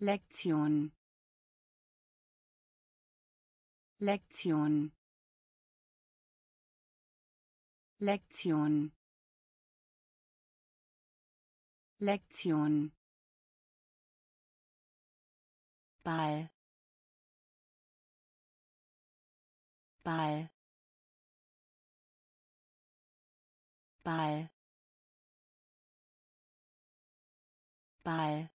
Lektion Lektion Lektion Lektion Ball Ball Ball Ball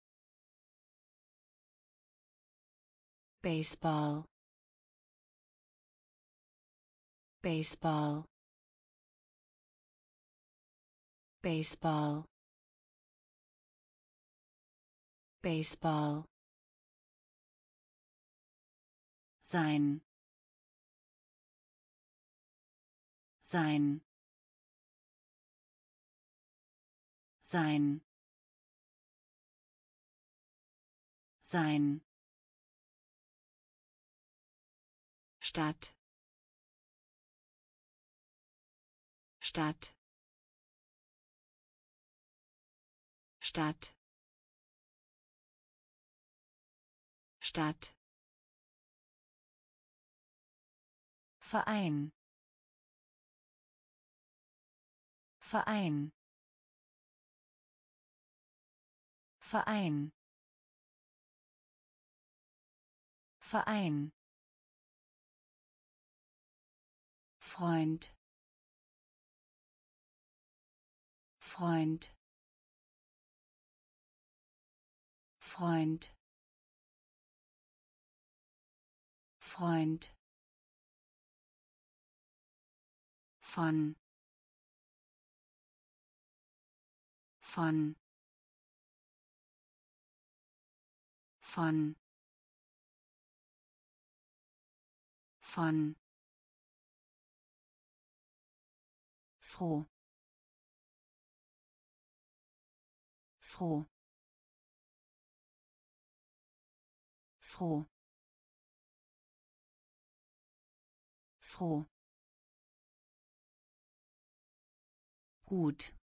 Baseball Baseball Baseball Baseball sein sein sein sein Stadt Stadt Stadt Stadt Verein Verein Verein Verein Freund Freund Freund Freund von von von von froh froh froh froh gut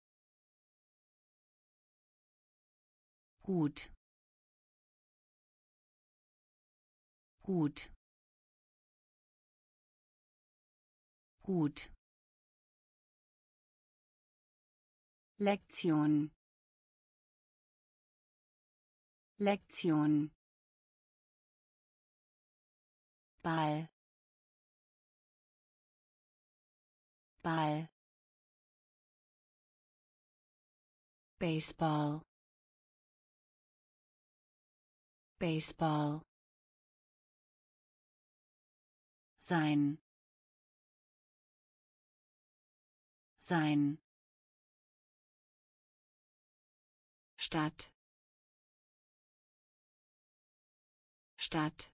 gut gut gut Lektion Lektion Ball Ball Baseball Baseball sein sein Stadt Stadt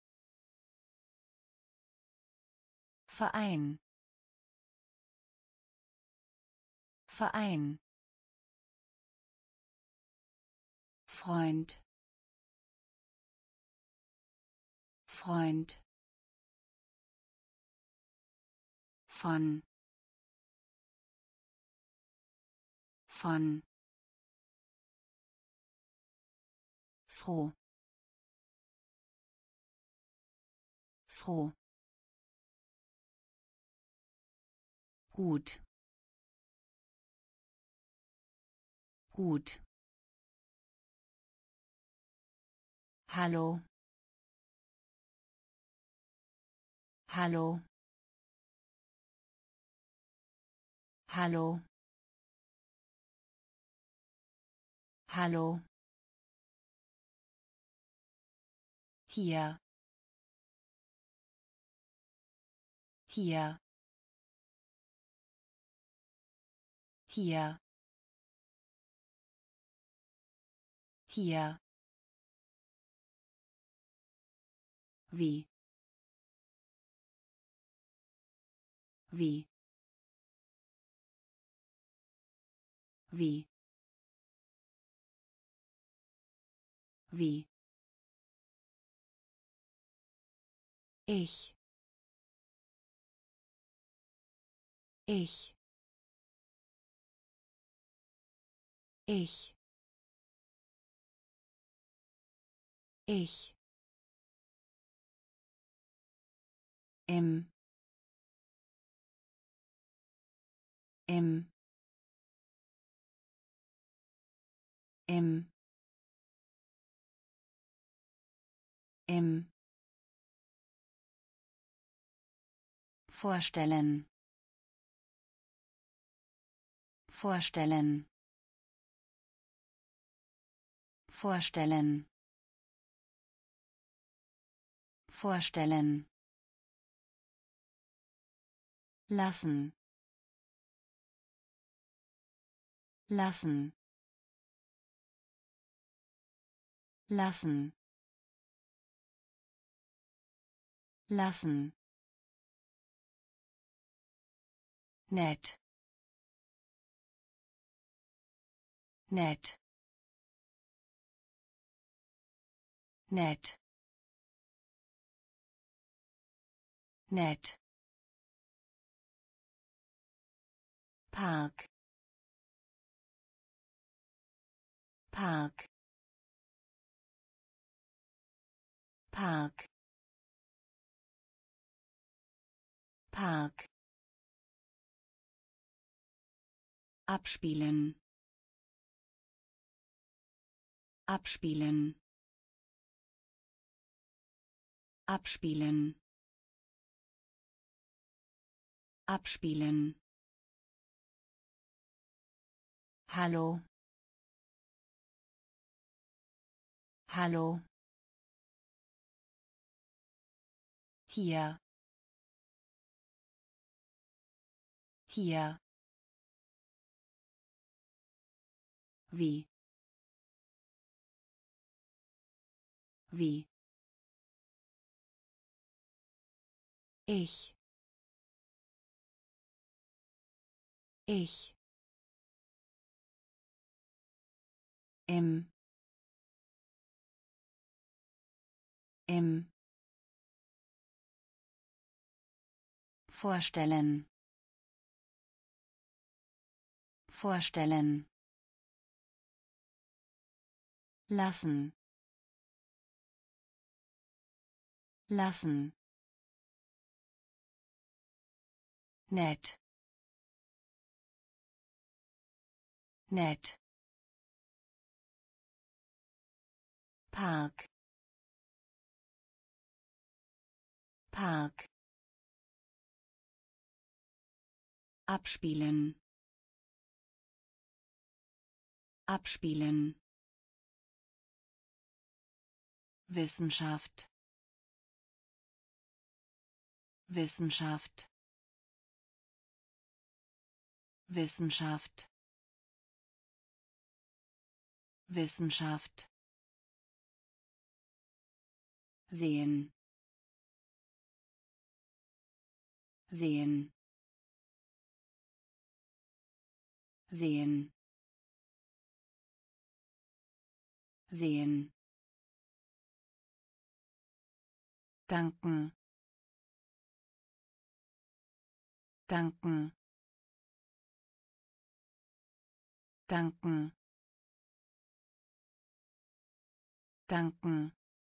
Verein Verein Freund Freund von froh froh gut gut Hallo Hallo Hallo Hallo hier hier hier hier wie wie wie wie ich ich ich Ich. Im. Im. Im. Im. Vorstellen. Vorstellen. Vorstellen. Vorstellen. Lassen. Lassen. Lassen. Lassen. Nett. Nett. Nett. Nett. Park. Park. Park. Park. Abspielen. Abspielen. Abspielen. Abspielen. Hallo. Hallo. Hier. Hier. Wie. Wie. Ich. Ich. Im. Im. Vorstellen. Vorstellen. Lassen. Lassen. Nett. Nett. Park. Park. Abspielen. Abspielen. Wissenschaft. Wissenschaft. Wissenschaft. Wissenschaft. Sehen. Sehen. Sehen. Sehen. Danken. Danken. Danken. Danken.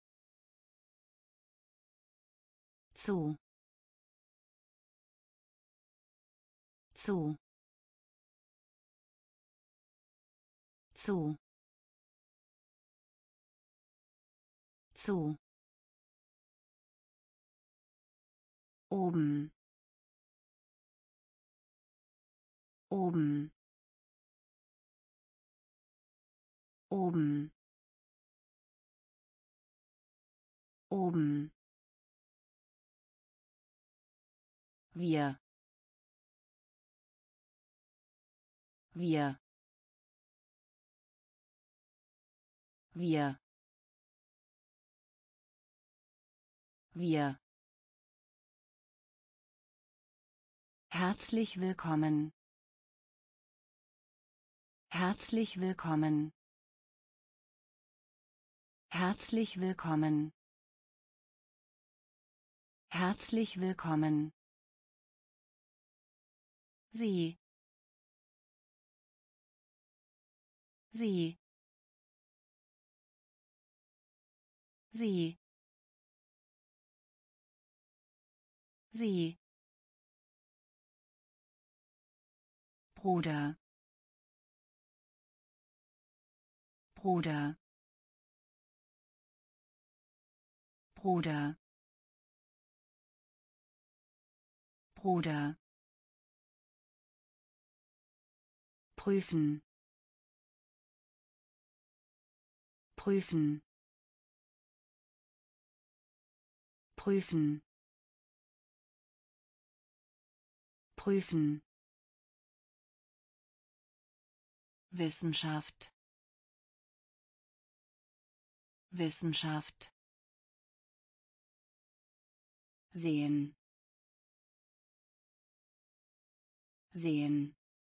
Zu. Zu. Zu. Zu. Oben. Oben. Oben. Oben. Wir. Wir. Wir. Wir. Herzlich willkommen. Herzlich willkommen. Herzlich willkommen. Herzlich willkommen. Sie. Sie. Sie. Sie. Bruder. Bruder. Bruder. Bruder. Prüfen. Prüfen. Prüfen. Prüfen. Wissenschaft. Wissenschaft. Sehen. Sehen.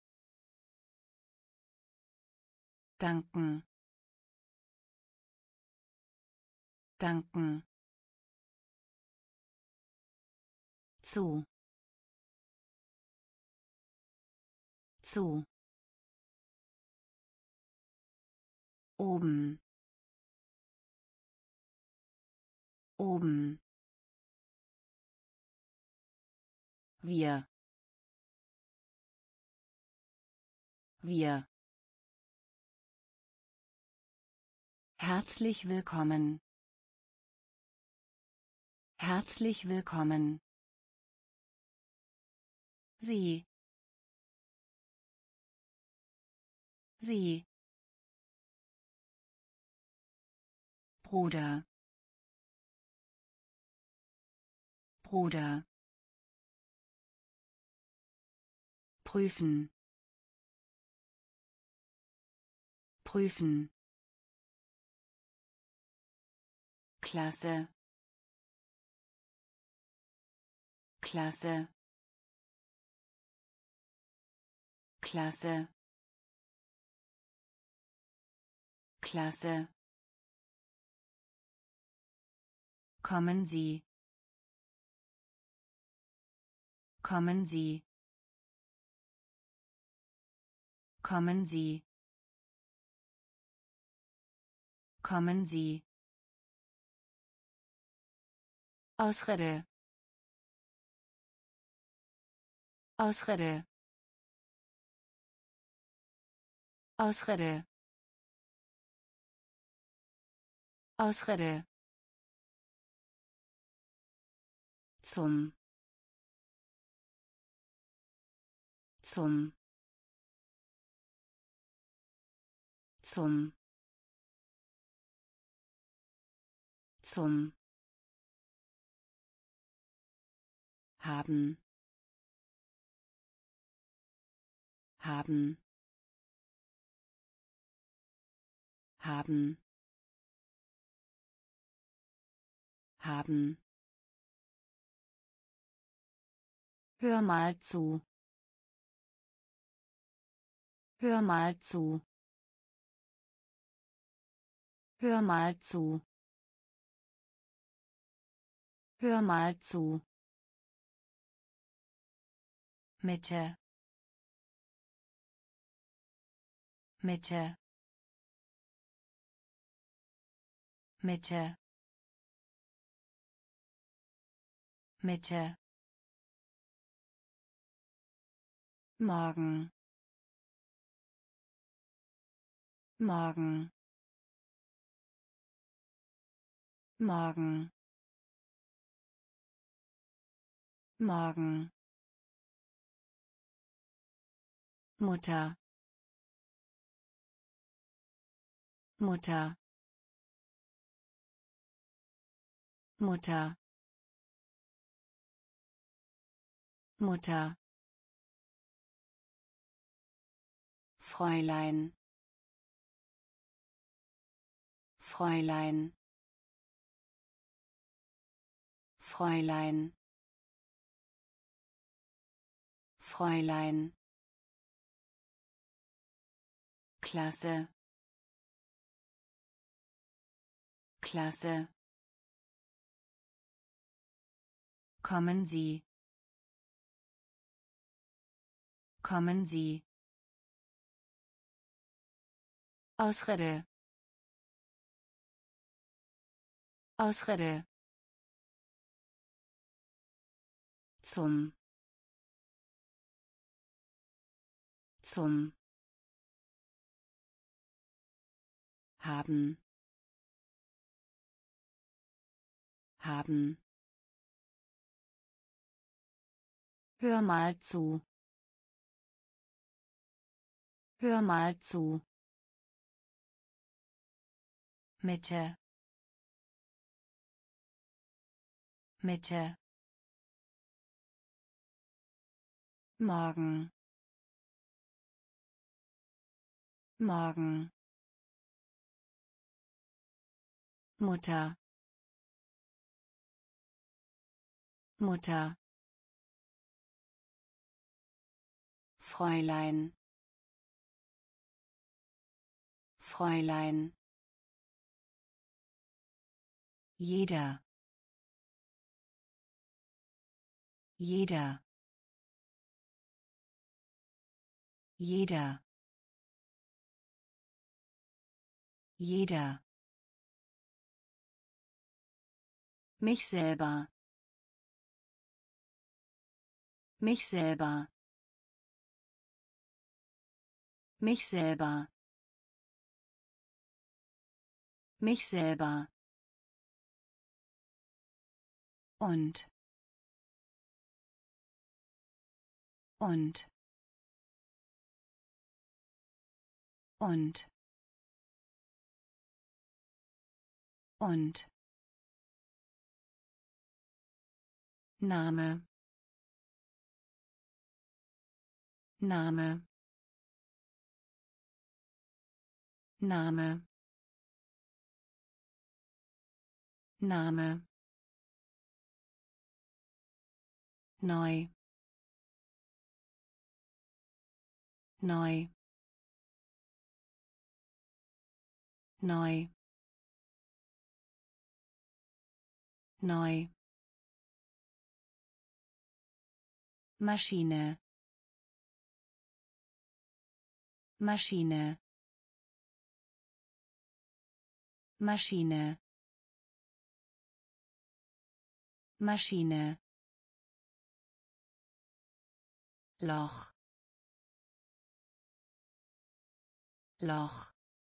Danken. Danken. Zu. Zu. Oben. Oben. Wir. Wir. Herzlich willkommen. Herzlich willkommen. Sie. Sie. Bruder. Bruder. Prüfen. Prüfen. Klasse. Klasse. Klasse. Klasse. Kommen Sie. Kommen Sie. Kommen Sie. Kommen Sie. Ausrede. Ausrede. Ausrede. Ausrede. Zum. Zum. Zum. Zum. Haben. Haben. Haben. Haben. Hör mal zu. Hör mal zu. Hör mal zu. Hör mal zu. Mitte. Mitte. Mitte. Mitte. Morgen. Morgen. Morgen. Morgen. Mutter. Mutter. Mutter. Mutter. Fräulein. Fräulein. Fräulein. Fräulein. Klasse. Klasse. Kommen Sie. Kommen Sie. Ausrede. Ausrede. Zum. Zum. Haben. Haben. Hör mal zu. Hör mal zu. Mitte. Mitte. Morgen. Morgen. Mutter. Mutter. Fräulein. Fräulein. Jeder. Jeder. Jeder. Jeder. Mich selber. Mich selber. Mich selber. Mich selber. Und. Und. Und. Und. Name. Name. Name. Name. Neu. Neu. Neu. Neu. Maschine. Maschine. Maschine. Maschine. Loch. Loch.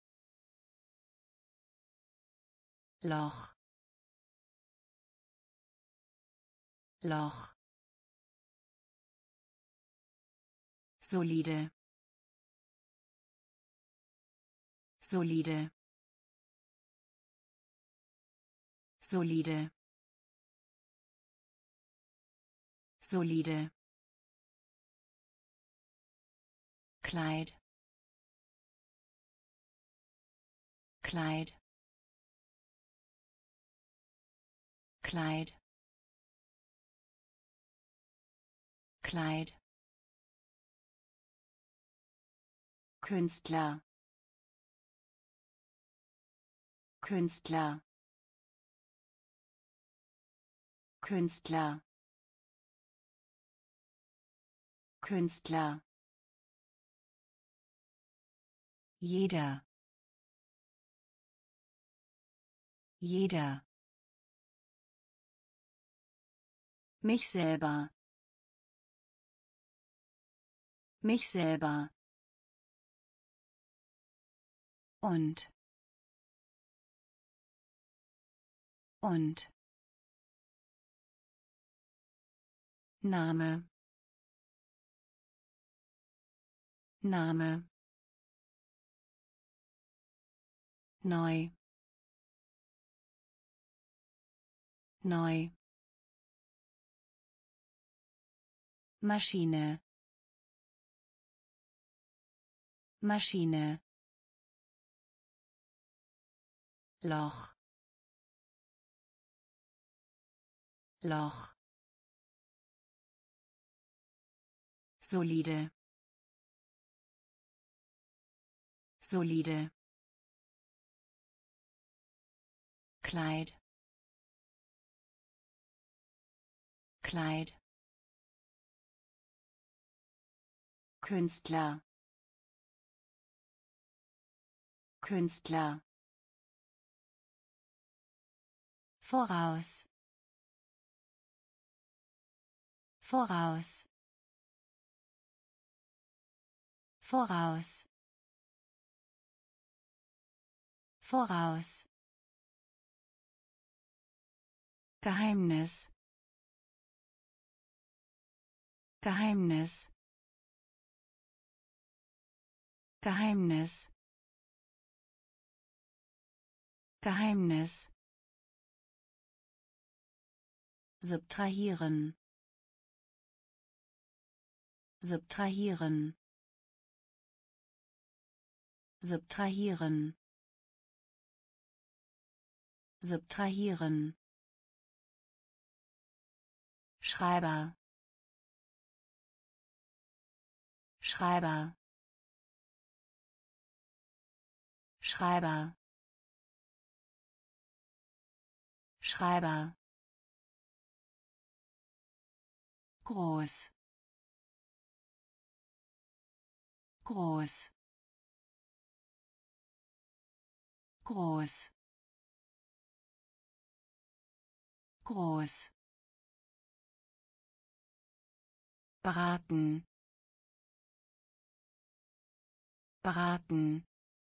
Loch. Loch. Solide. Solide. Solide. Solide. Kleid. Kleid. Kleid. Kleid. Künstler. Künstler. Künstler. Künstler. Jeder. Jeder. Mich selber. Mich selber. Und. Und. Name. Name. Neu. Neu. Maschine. Maschine. Loch. Loch. Solide. Solide. Kleid. Kleid. Künstler. Künstler. voraus, voraus, voraus, voraus, Geheimnis, Geheimnis, Geheimnis, Geheimnis, subtrahieren, subtrahieren, subtrahieren, subtrahieren, Schreiber, Schreiber, Schreiber, Schreiber, groß, groß, groß, groß, beraten, beraten,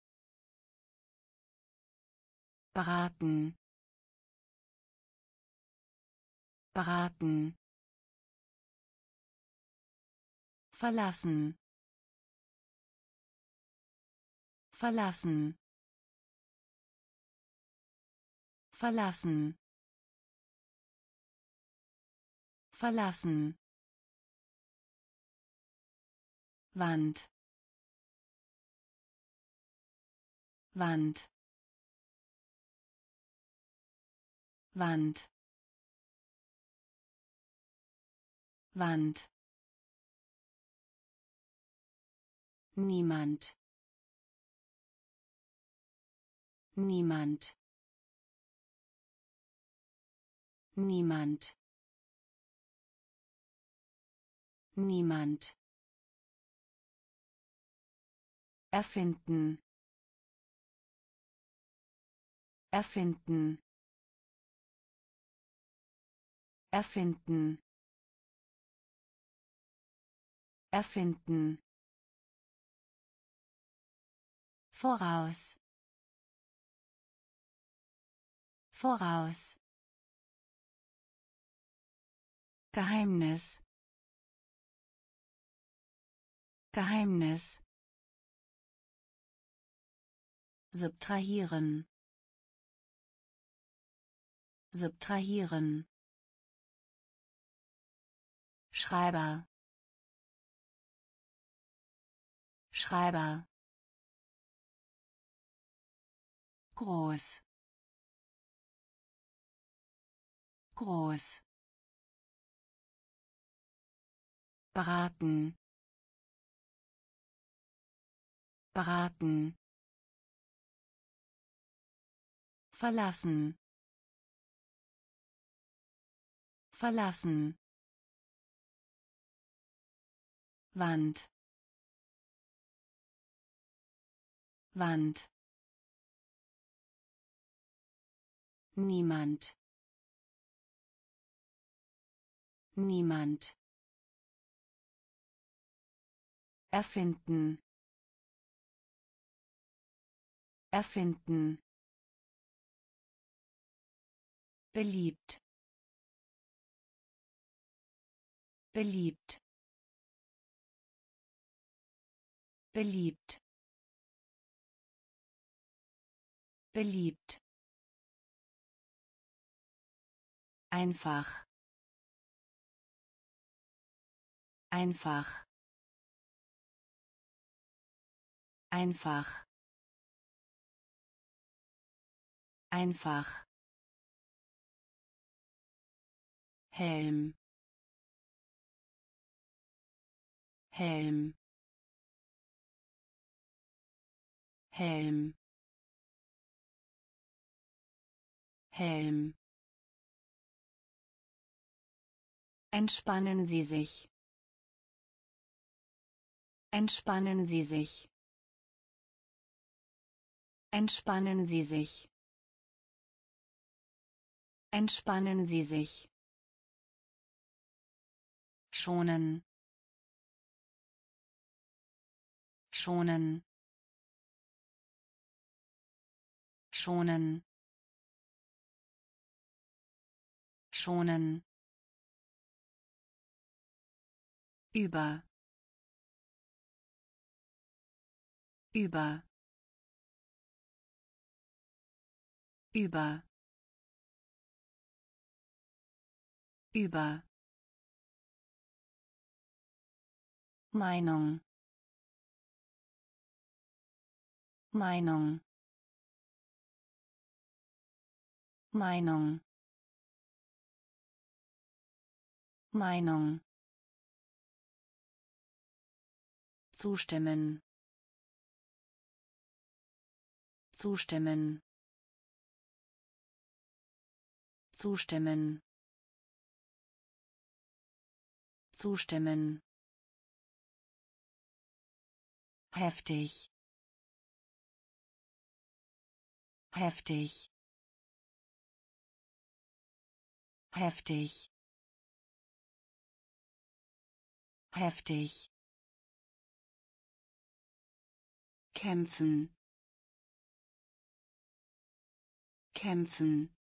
beraten, beraten, verlassen, verlassen, verlassen, verlassen, Wand, Wand, Wand, Wand, niemand, niemand, niemand, niemand, erfinden, erfinden, erfinden, erfinden, voraus, voraus, Geheimnis, Geheimnis, subtrahieren, subtrahieren, Schreiber, Schreiber, groß, groß, beraten, beraten, verlassen, verlassen, Wand, Wand, niemand, niemand, erfinden, erfinden, beliebt, beliebt, beliebt, beliebt, einfach, einfach, einfach, einfach, Helm, Helm, Helm, Helm, entspannen Sie sich, entspannen Sie sich, entspannen Sie sich, Entspannen Sie sich. Schonen. Schonen. Schonen. Schonen. Über. Über. Über. Über. Meinung. Meinung. Meinung. Meinung. Zustimmen. Zustimmen. Zustimmen. Zustimmen. Heftig. Heftig. Heftig. Heftig. Kämpfen. Kämpfen.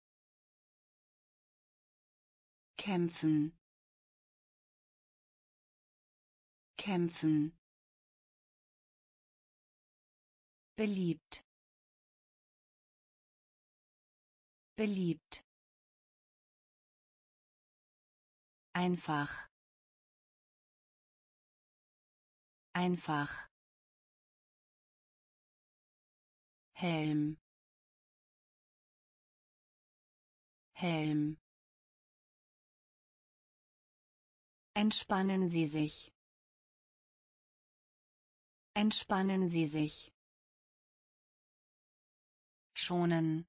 Kämpfen. Kämpfen. Beliebt. Beliebt. Einfach. Einfach. Helm. Helm. Entspannen Sie sich. Entspannen Sie sich. Schonen.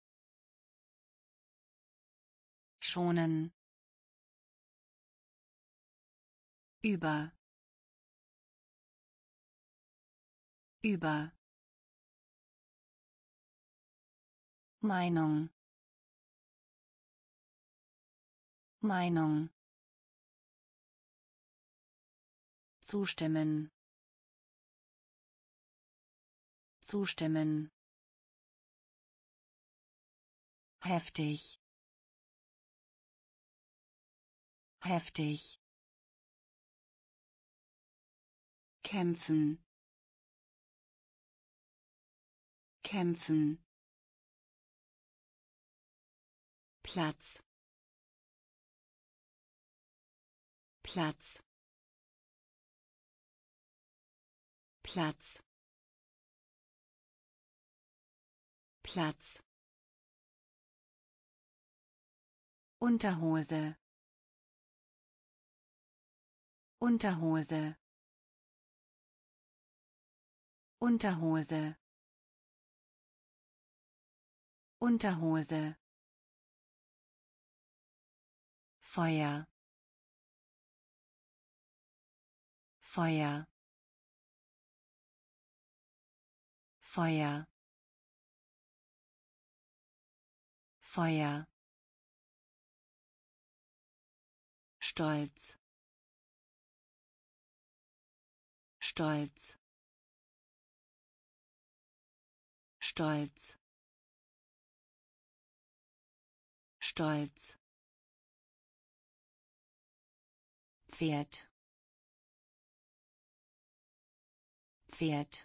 Schonen. Über. Über. Meinung. Meinung. Zustimmen. Zustimmen. Heftig. Heftig. Kämpfen. Kämpfen. Platz. Platz. Platz. Platz. Unterhose. Unterhose. Unterhose. Unterhose. Feuer. Feuer. Feuer. Feuer. Stolz. Stolz. Stolz. Stolz. Pferd. Pferd.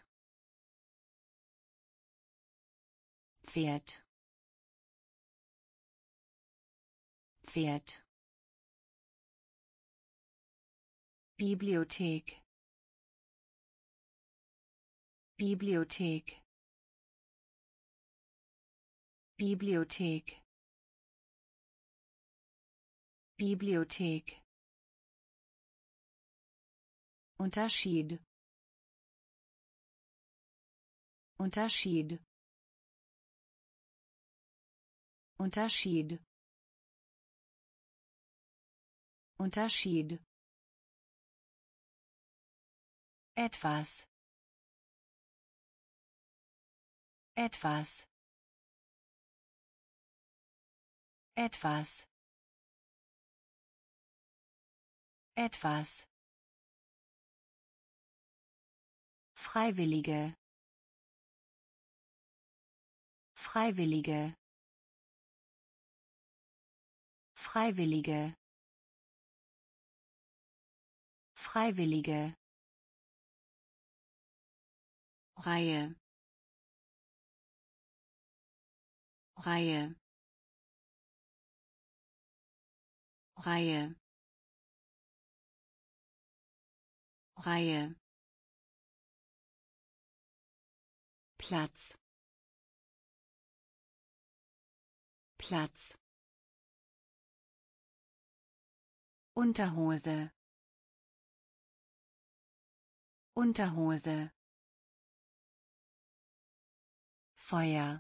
Pferd. Pferd. Bibliothek. Bibliothek. Bibliothek. Bibliothek. Unterschied. Unterschied. Unterschied. Unterschied. Etwas. Etwas. Etwas. Etwas. Freiwillige. Freiwillige. Freiwillige. Freiwillige. Reihe. Reihe. Reihe. Reihe. Platz. Platz. Unterhose. Unterhose. Feuer.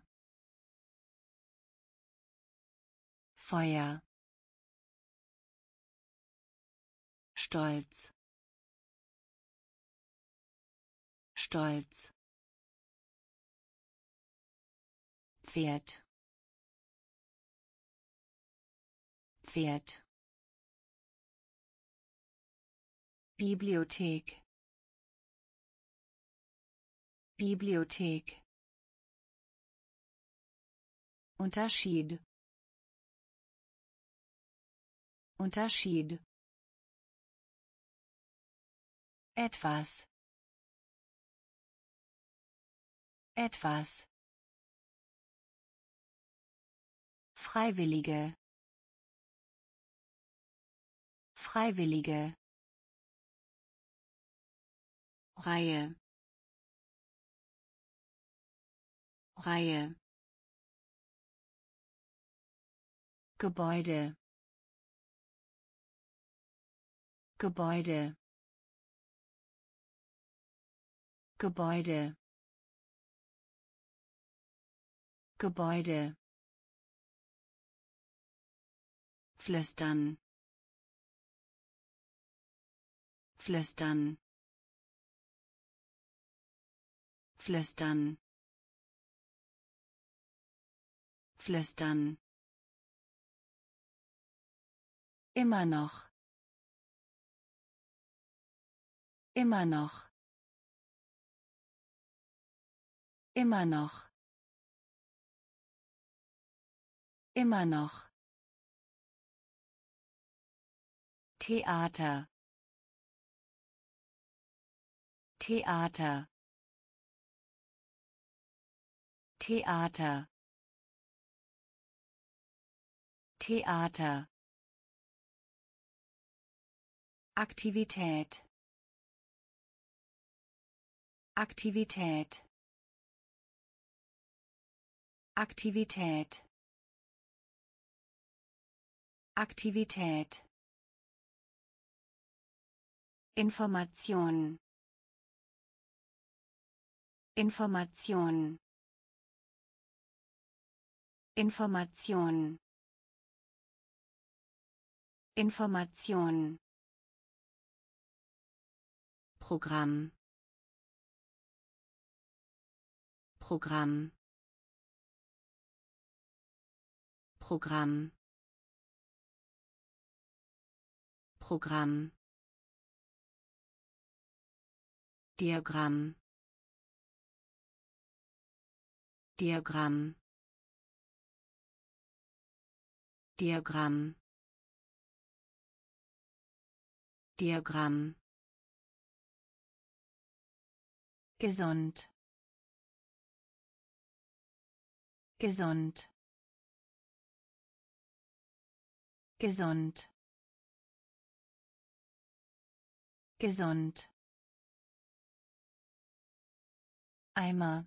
Feuer. Stolz. Stolz. Pferd. Pferd. Bibliothek. Bibliothek. Unterschied. Unterschied. Etwas. Etwas. Freiwillige. Freiwillige. Reihe. Reihe. Gebäude. Gebäude. Gebäude. Gebäude. Flüstern. Flüstern. Flüstern. Flüstern. Immer noch. Immer noch. Immer noch. Immer noch. Theater. Theater. Theater. Theater. Aktivität. Aktivität. Aktivität. Aktivität. Information. Information. Information. Information. Programm. Programm. Programm. Programm. Diagramm. Diagramm. Diagramm. Diagramm. Gesund. Gesund. Gesund. Gesund. Eimer.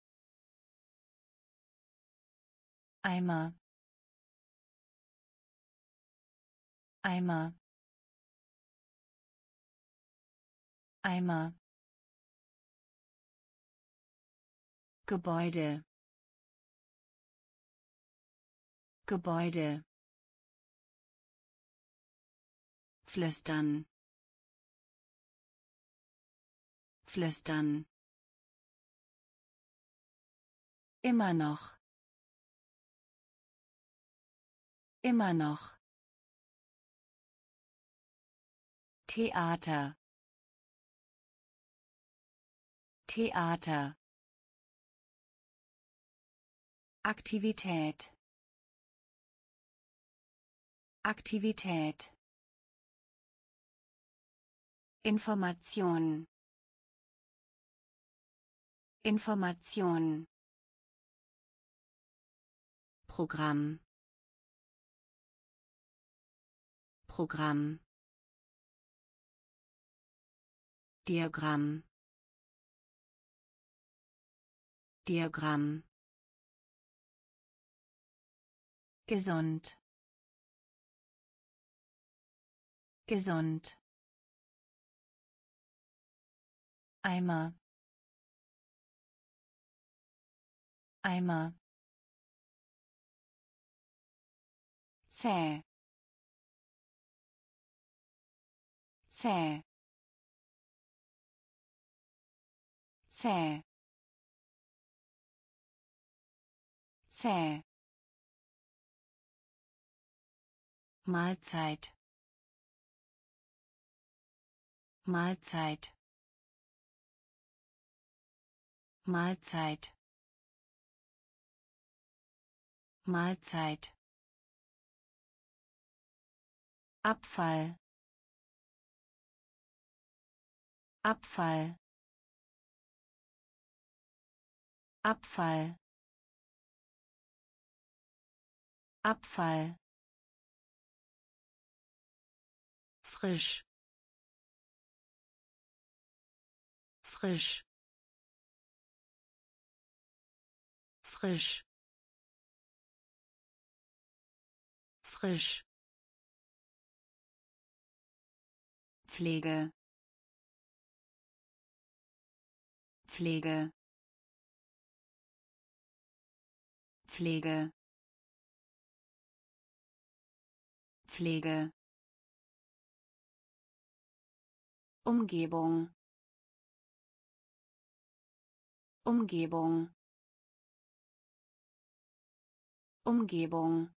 Eimer. Eimer. Eimer. Gebäude. Gebäude. Flüstern. Flüstern. Immer noch. Immer noch. Theater. Theater. Aktivität. Aktivität. Information. Information. Programm. Programm. Diagramm. Diagramm. Gesund. Gesund. Eimer. Eimer. Zäh. Zäh. Zäh. Zäh. Mahlzeit. Mahlzeit. Mahlzeit. Mahlzeit. Abfall. Abfall. Abfall. Abfall. Frisch. Frisch. Frisch. Frisch. Pflege. Pflege. Pflege. Pflege. Umgebung. Umgebung. Umgebung.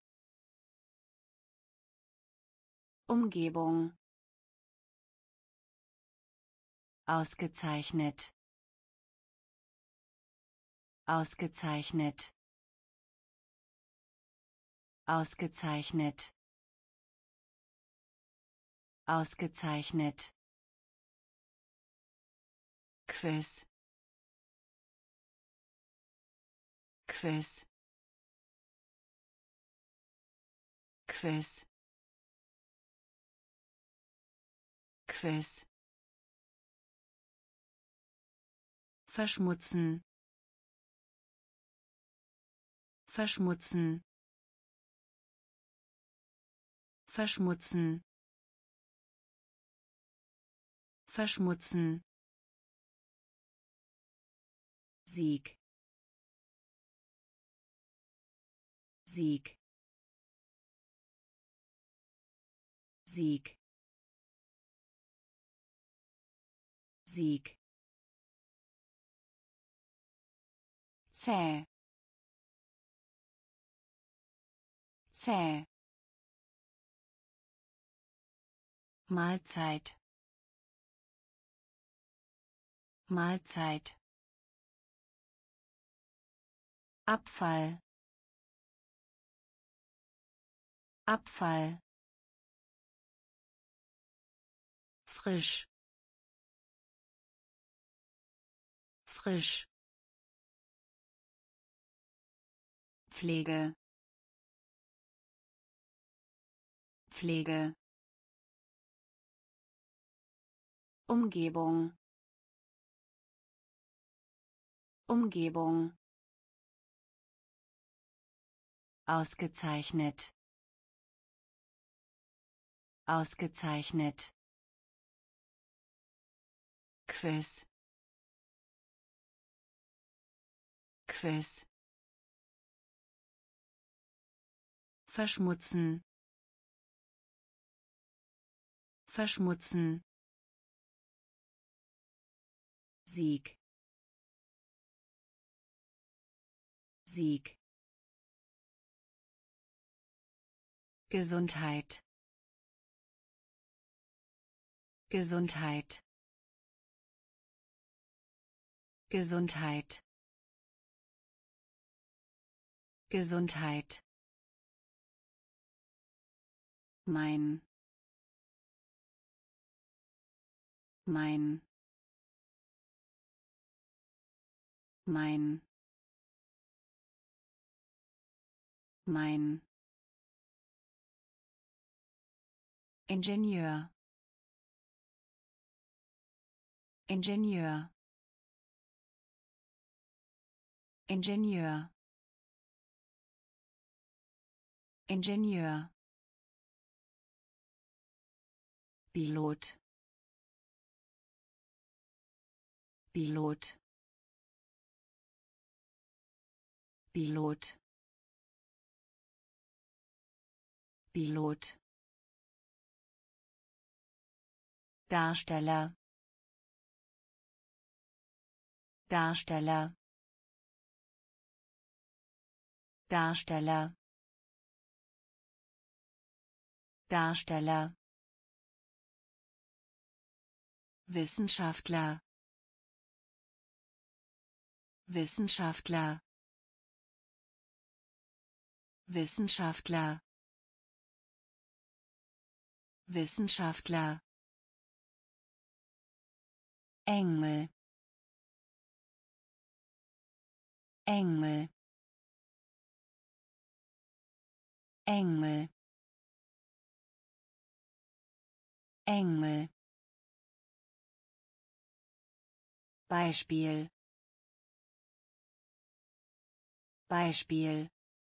Umgebung. Ausgezeichnet. Ausgezeichnet. Ausgezeichnet. Ausgezeichnet. Quiz. Quiz. Quiz. Quiz. Verschmutzen. Verschmutzen. Verschmutzen. Verschmutzen. Sieg. Sieg. Sieg. Sieg. Zäh. Zäh. Mahlzeit. Mahlzeit. Abfall. Abfall. Frisch. Frisch. Pflege. Pflege. Umgebung. Umgebung. Ausgezeichnet. Ausgezeichnet. Quiz. Quiz. Verschmutzen. Verschmutzen. Sieg. Sieg. Gesundheit. Gesundheit. Gesundheit. Gesundheit. Mein. Mein. Mein. Mein. Ingenieur. Ingenieur. Ingenieur. Ingenieur. Pilot. Pilot. Pilot. Pilot. Darsteller. Darsteller. Darsteller. Darsteller. Wissenschaftler. Wissenschaftler. Wissenschaftler. Wissenschaftler. Engel. Engel. Engel. Engel. Beispiel. Beispiel.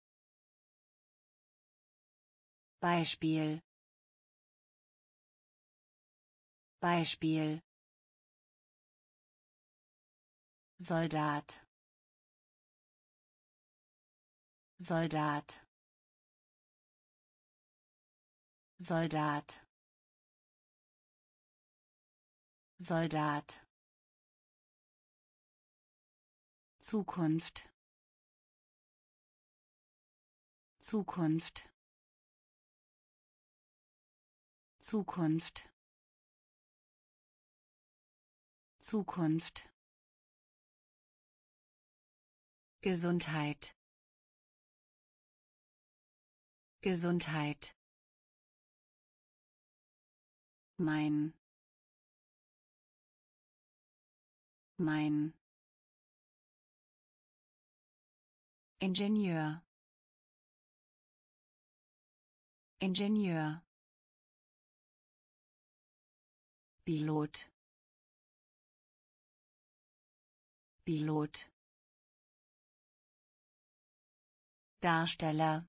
Beispiel. Beispiel. Soldat. Soldat. Soldat. Soldat. Zukunft. Zukunft. Zukunft. Zukunft. Gesundheit. Gesundheit. Mein. Mein. Ingenieur. Ingenieur. Pilot. Pilot. Darsteller.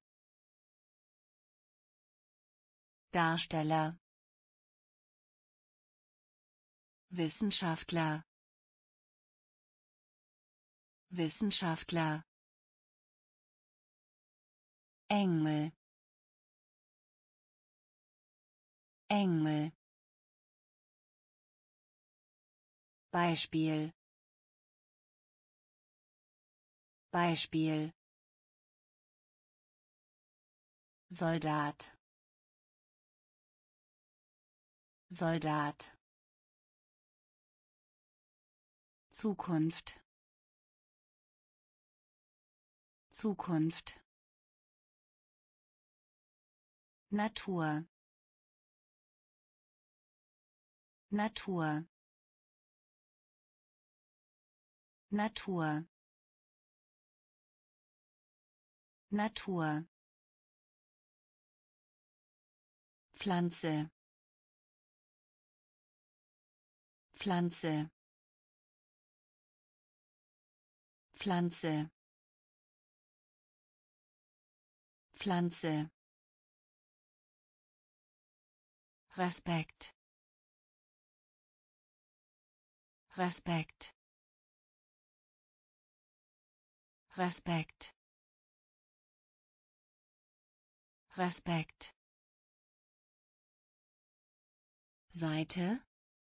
Darsteller. Wissenschaftler. Wissenschaftler. Engel. Engel. Beispiel. Beispiel. Soldat. Soldat. Zukunft. Zukunft. Natur. Natur. Natur. Natur. Pflanze. Pflanze. Pflanze. Pflanze. Respekt. Respekt. Respekt. Respekt. Seite.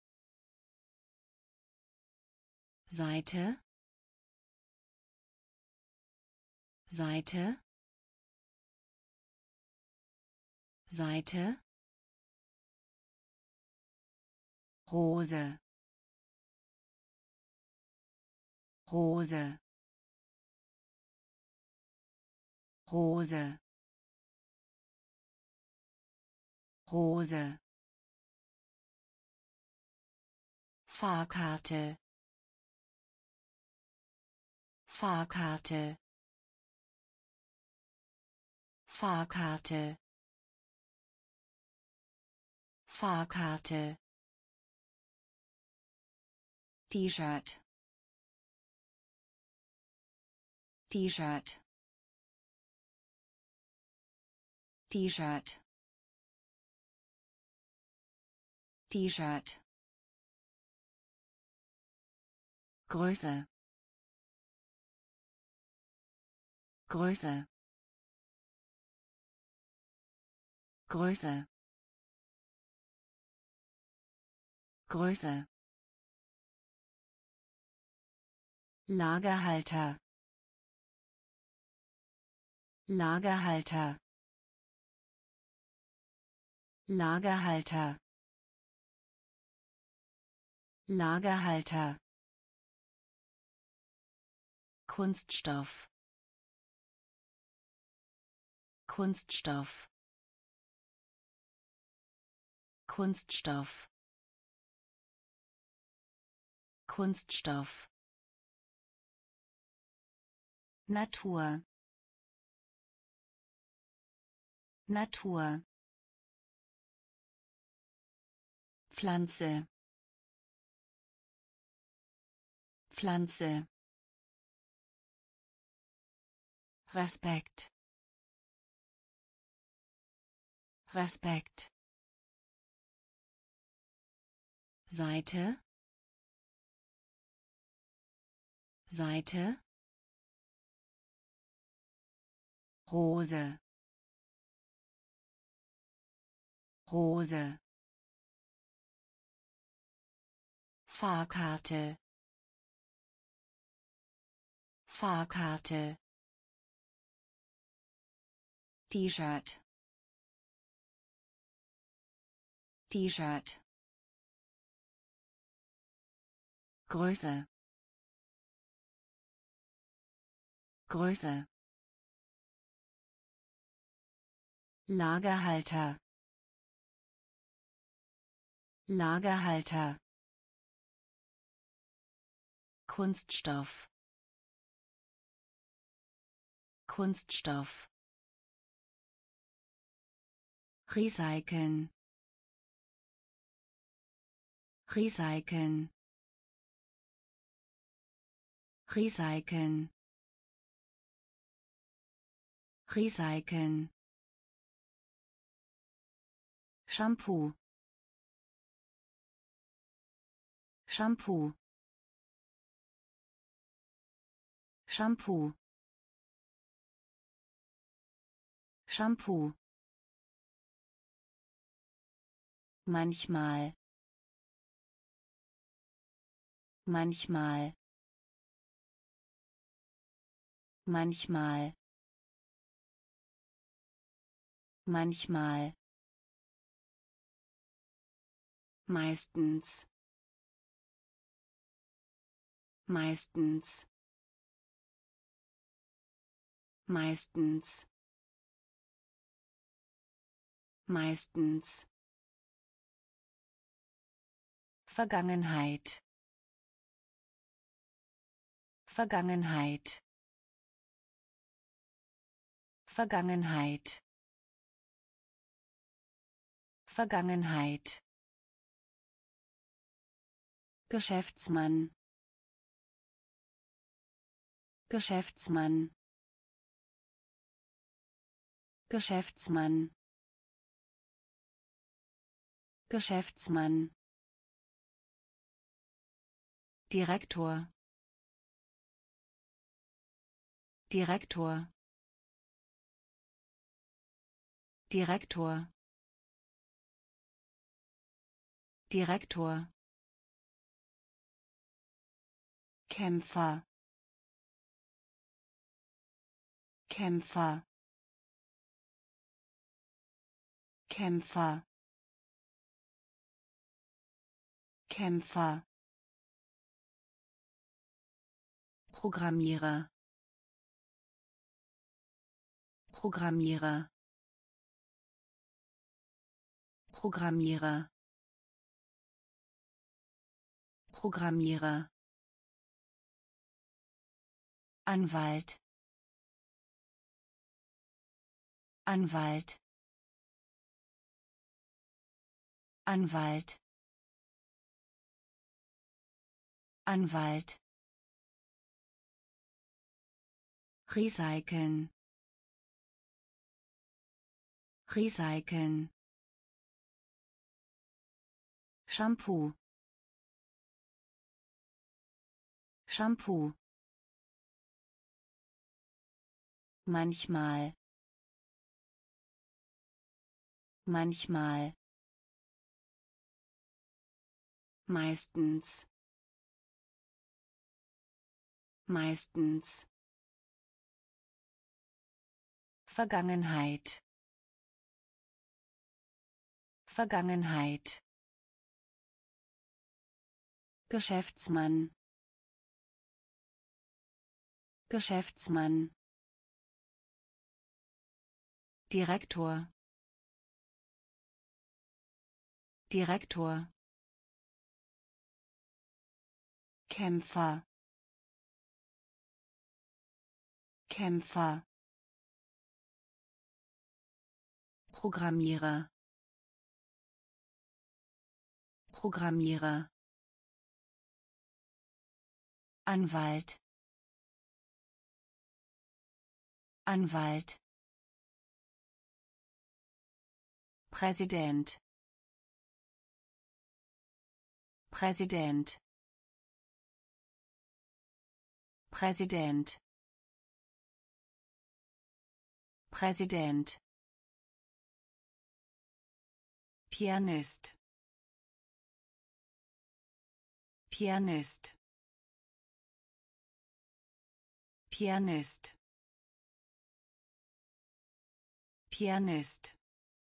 Seite. Seite. Seite, Rose, Rose, Rose, Rose, Fahrkarte, Fahrkarte, Fahrkarte, Fahrkarte, T-Shirt, T-Shirt, T-Shirt, T-Shirt, Größe, Größe, Größe, Größe, Lagerhalter, Lagerhalter, Lagerhalter, Lagerhalter, Kunststoff, Kunststoff, Kunststoff, Kunststoff, Natur, Natur, Pflanze, Pflanze, Respekt, Respekt, Seite, Seite, Rose, Rose, Fahrkarte, Fahrkarte, T-Shirt, T-Shirt, Größe, Größe, Lagerhalter, Lagerhalter, Kunststoff, Kunststoff, Recyceln, Recyceln, Recyceln, Recyceln, Shampoo, Shampoo, Shampoo, Shampoo, manchmal, manchmal, manchmal, manchmal, meistens, meistens, meistens, meistens, Vergangenheit, Vergangenheit, Vergangenheit, Vergangenheit, Geschäftsmann, Geschäftsmann, Geschäftsmann, Geschäftsmann, Direktor, Direktor, Direktor, Direktor, Kämpfer, Kämpfer, Kämpfer, Kämpfer, Programmierer, Programmierer, Programmierer, Programmierer, Anwalt, Anwalt, Anwalt, Anwalt, recyceln, recyceln, Shampoo, Shampoo, manchmal, manchmal, meistens, meistens, Vergangenheit, Vergangenheit, Geschäftsmann, Geschäftsmann, Direktor, Direktor, Kämpfer, Kämpfer, Programmierer, Programmierer, Anwalt, Anwalt, Präsident, Präsident, Präsident, Präsident, Pianist, Pianist, Pianist, Pianist,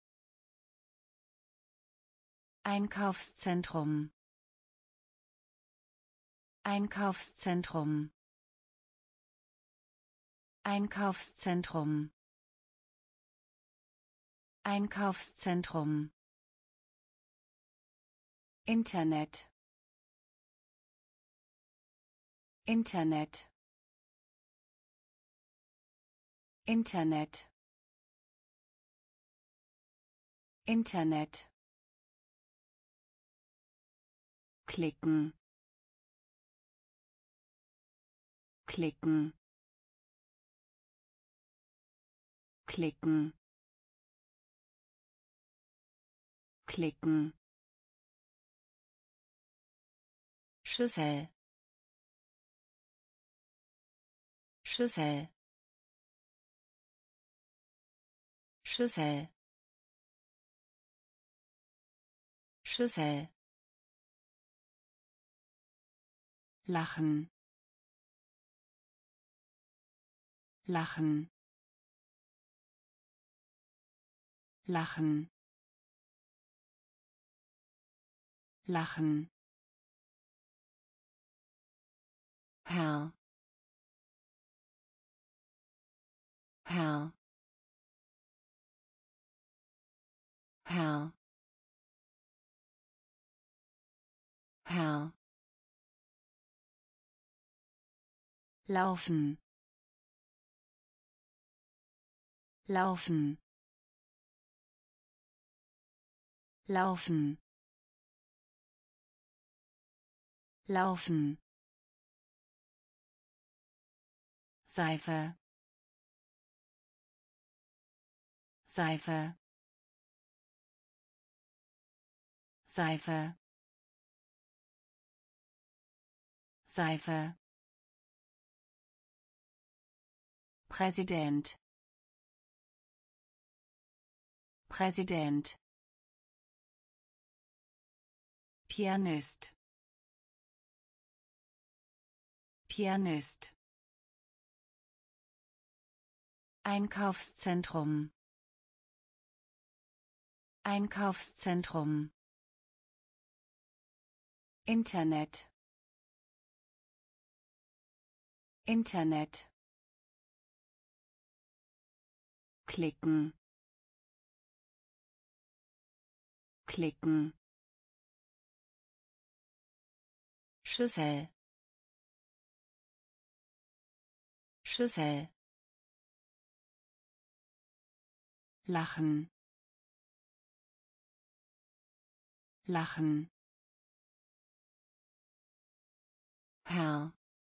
Einkaufszentrum, Einkaufszentrum, Einkaufszentrum, Einkaufszentrum, Internet, Internet, Internet, Internet, klicken, klicken, klicken, klicken, Schüssel, Schüssel, Schüssel, Schüssel, lachen, lachen, lachen, lachen, Herr, Herr, Herr, Herr, laufen, laufen, laufen, laufen, Seife, Seife, Seife, Seife, Präsident, Präsident, Pianist, Pianist, Einkaufszentrum, Einkaufszentrum. Internet. Internet. Klicken. Klicken. Schüssel. Schüssel. Lachen. Lachen. Herr.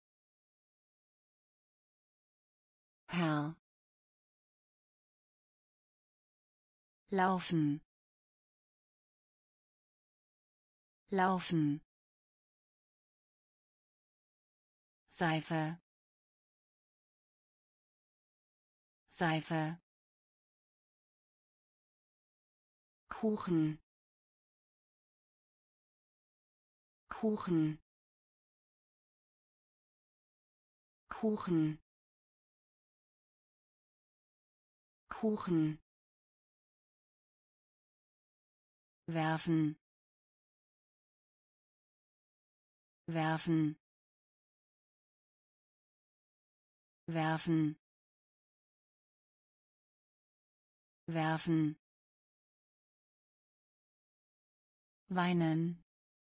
Herr. Laufen. Laufen. Seife. Seife. Kuchen. Kuchen. Kuchen. Kuchen. Werfen. Werfen. Werfen. Werfen. Weinen.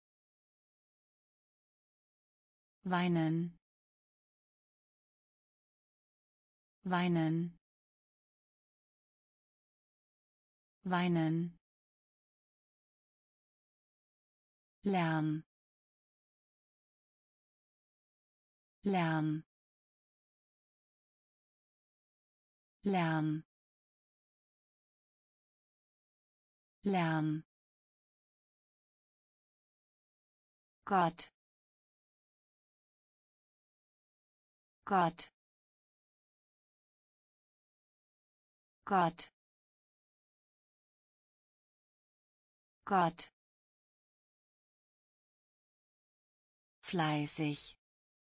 Weinen. Weinen. Weinen. Lärm. Lärm. Lärm. Lärm. Gott. Gott. Gott. Gott. Fleißig.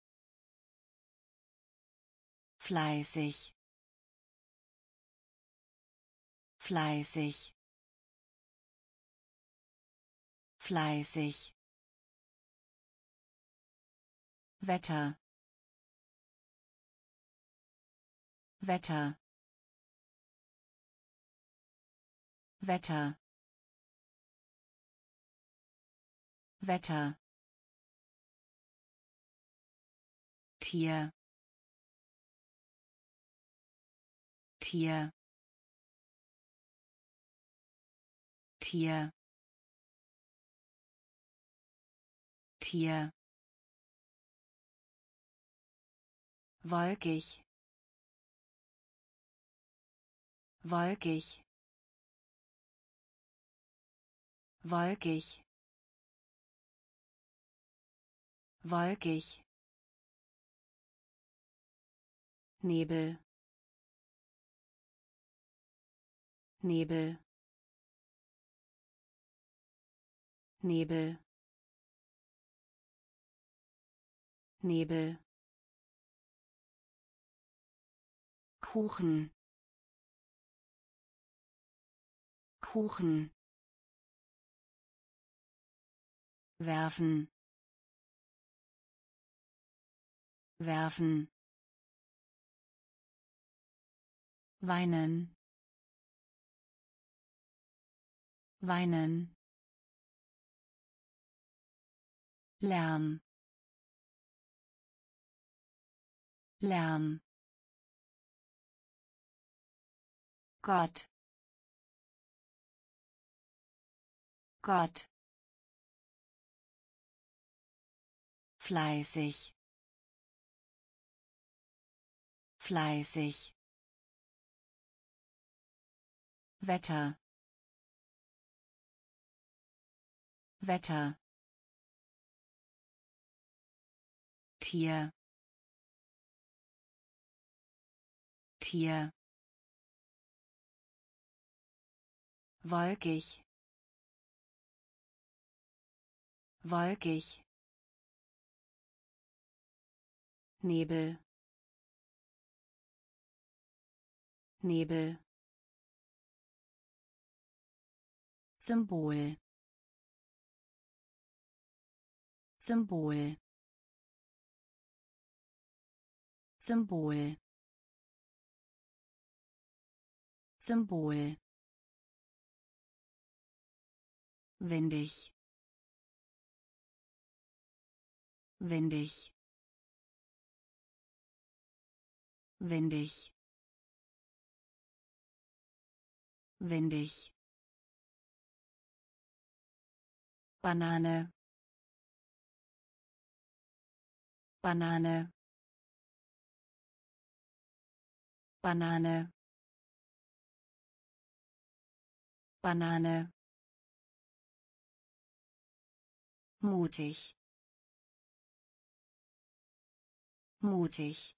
Fleißig. Fleißig. Fleißig. Wetter. Wetter. Wetter. Wetter. Tier. Tier. Tier. Tier. Wolkig. Wolkig. Wolkig. Wolkig. Nebel. Nebel. Nebel. Nebel. Kuchen. Kuchen. Werfen. Werfen. Weinen. Weinen. Lärm. Lärm. Gott. Gott. Fleißig. Fleißig. Wetter. Wetter. Tier. Tier. Wolkig. Wolkig. Nebel. Nebel. Symbol. Symbol. Symbol. Symbol. Windig. Windig. Windig. Windig. Banane. Banane. Banane. Banane. Mutig. Mutig.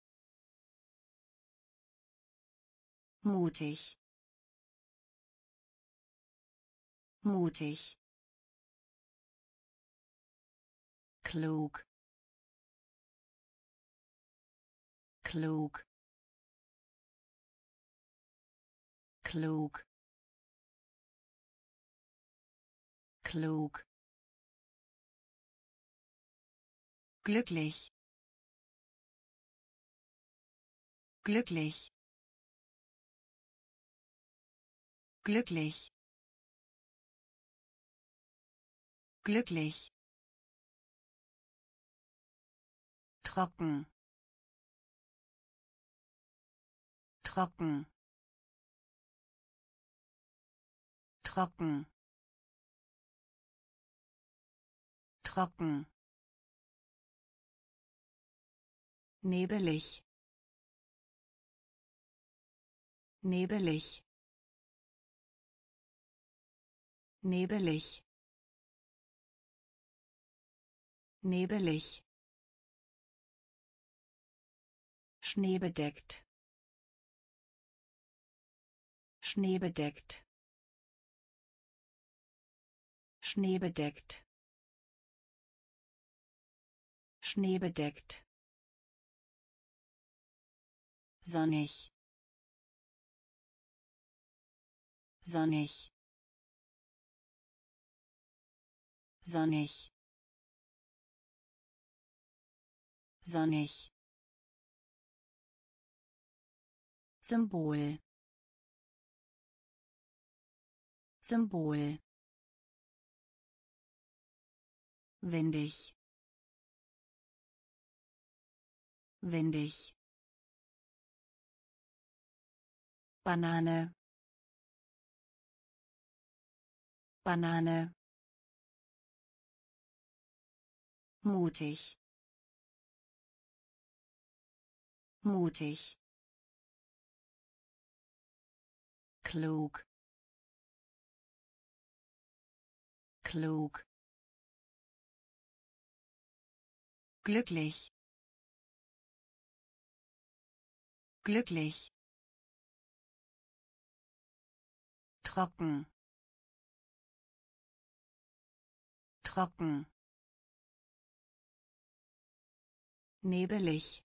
Mutig. Mutig. Klug. Klug. Klug. Klug. Glücklich. Glücklich. Glücklich. Glücklich. Trocken. Trocken. Trocken. Trocken. Nebelig. Nebelig. Nebelig. Nebelig. Schneebedeckt. Schneebedeckt. Schneebedeckt. Schneebedeckt. Sonnig. Sonnig. Sonnig. Sonnig. Symbol. Symbol. Windig. Windig. Banane. Banane. Mutig. Mutig. Klug. Klug. Glücklich. Glücklich. Trocken. Trocken. Nebelig.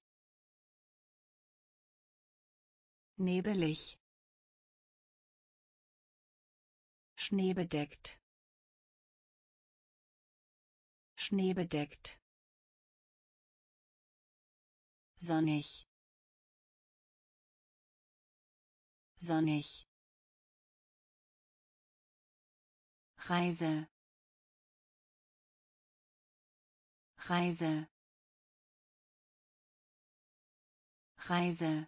Nebelig. Schneebedeckt. Schneebedeckt. Sonnig. Sonnig. Reise. Reise. Reise.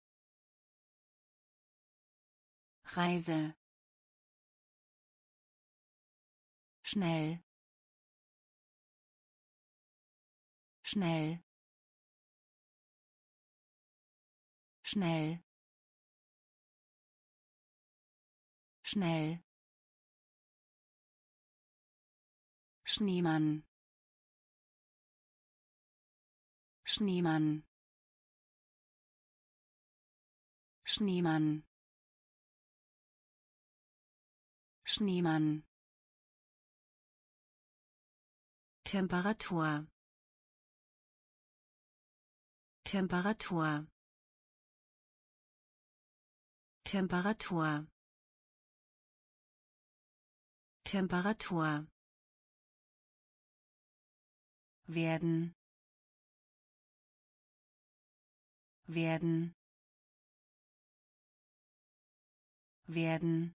Reise. Schnell. Schnell. Schnell. Schnell. Schneemann. Schneemann. Schneemann. Schneemann. Temperatur. Temperatur. Temperatur. Temperatur werden werden werden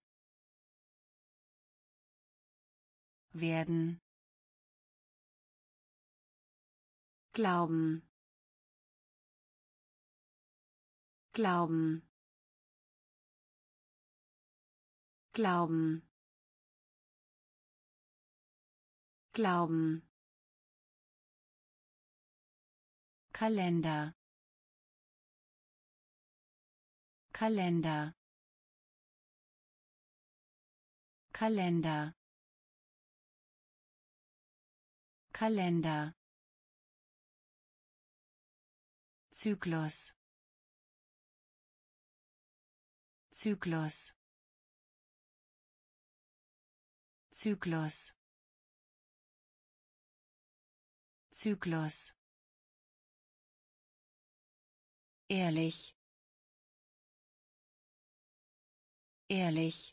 werden glauben glauben glauben glauben Kalender Kalender Kalender Kalender Zyklus Zyklus Zyklus Zyklus ehrlich ehrlich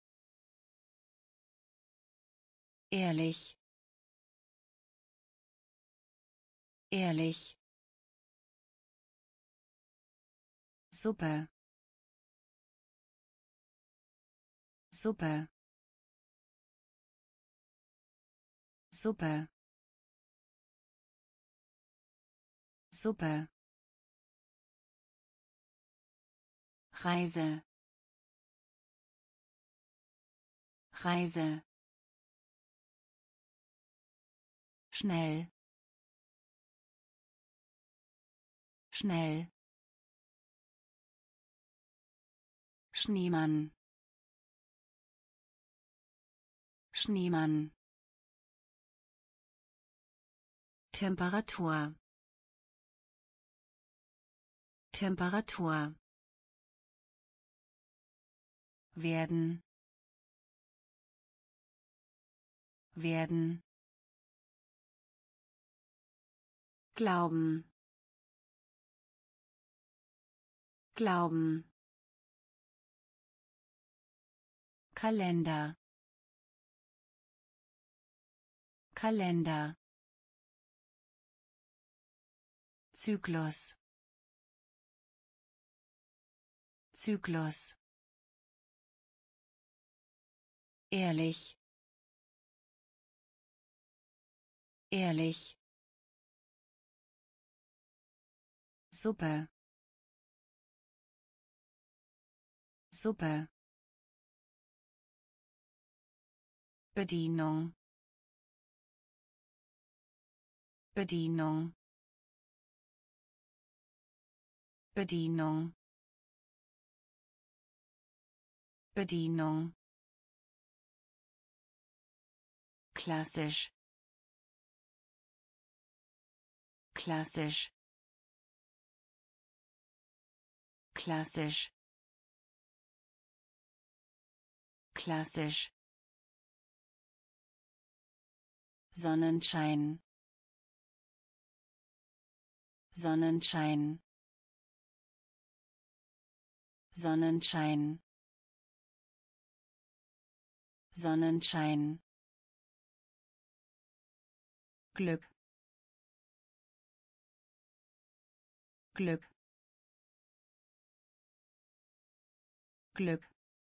ehrlich ehrlich Suppe Suppe Suppe Suppe Reise Reise schnell schnell Schneemann Schneemann Temperatur Temperatur werden werden glauben glauben Kalender Kalender Zyklus Zyklus ehrlich ehrlich Suppe Suppe Bedienung Bedienung Bedienung Bedienung klassisch klassisch klassisch klassisch Sonnenschein Sonnenschein Sonnenschein Sonnenschein Glück Glück Glück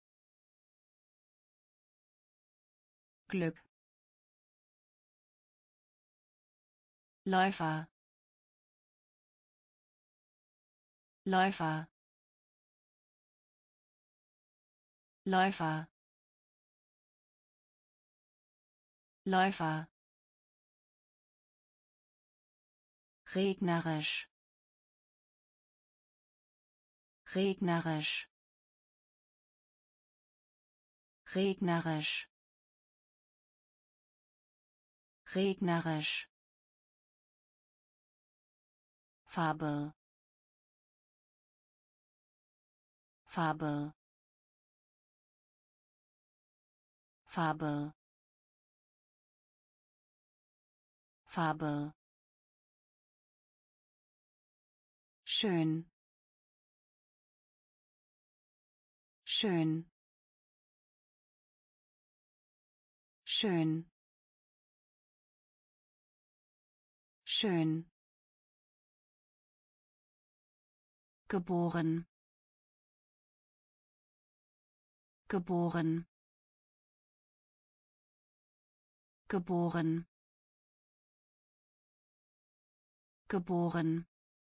Glück Läufer Läufer Läufer Läufer regnerisch regnerisch regnerisch regnerisch Farbe Farbe Farbe Farbe schön schön schön, schön, geboren, geboren, geboren, geboren,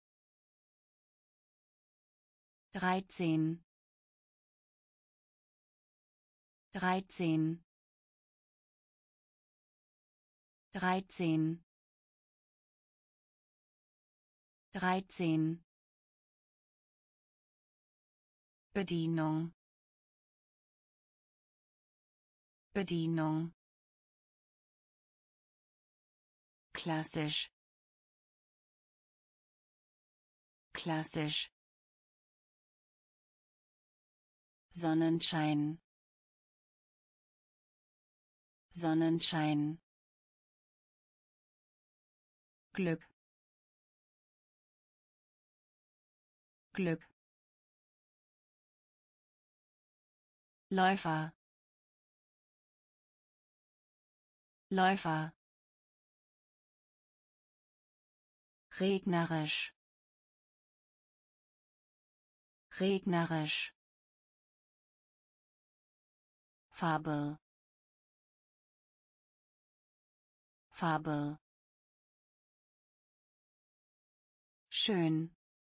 13, 13, 13, 13, Bedienung, Bedienung, klassisch, klassisch, Sonnenschein, Sonnenschein, Glück, Glück, Läufer, Läufer, regnerisch, regnerisch, Fabel, Fabel, schön,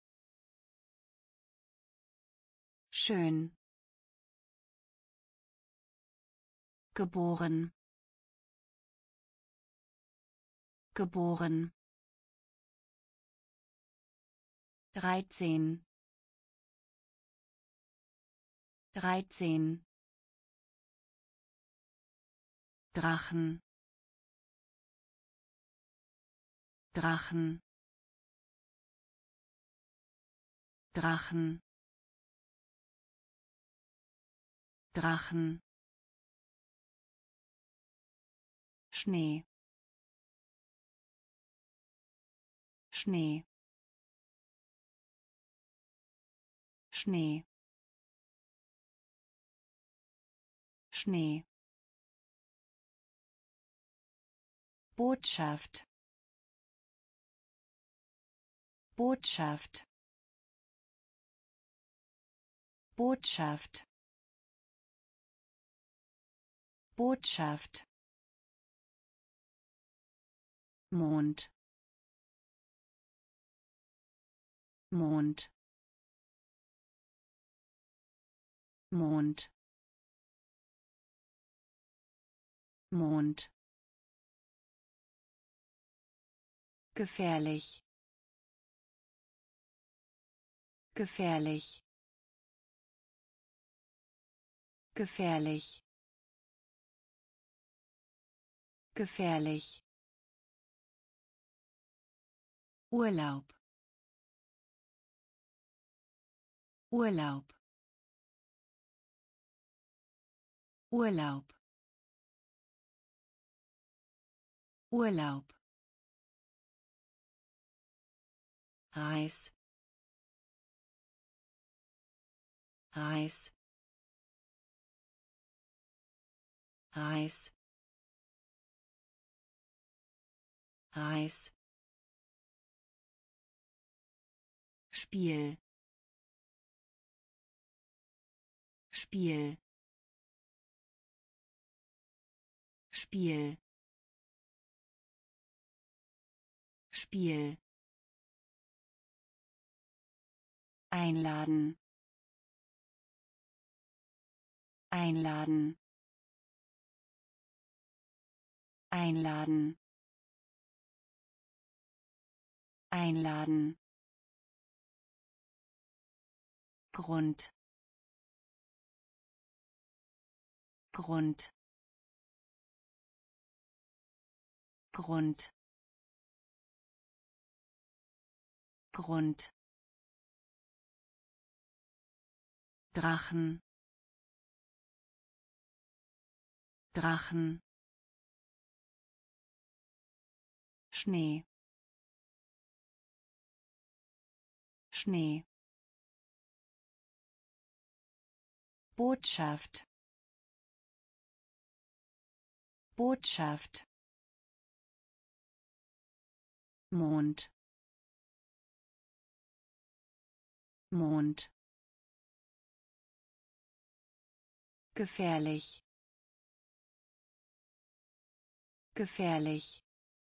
schön, geboren, geboren, 13, 13, Drachen, Drachen, Drachen, Drachen, Schnee, Schnee, Schnee, Schnee, Botschaft, Botschaft, Botschaft, Botschaft, Mond, Mond, Mond, Mond, gefährlich, gefährlich, gefährlich, gefährlich, Urlaub, Urlaub, Urlaub, Urlaub, Reis, Reis, Reis, Reis, Spiel, Spiel, Spiel, Spiel, einladen, einladen, einladen, einladen, Grund, Grund, Grund, Grund, Drachen, Drachen, Schnee, Schnee, Botschaft, Botschaft Mond Mond gefährlich gefährlich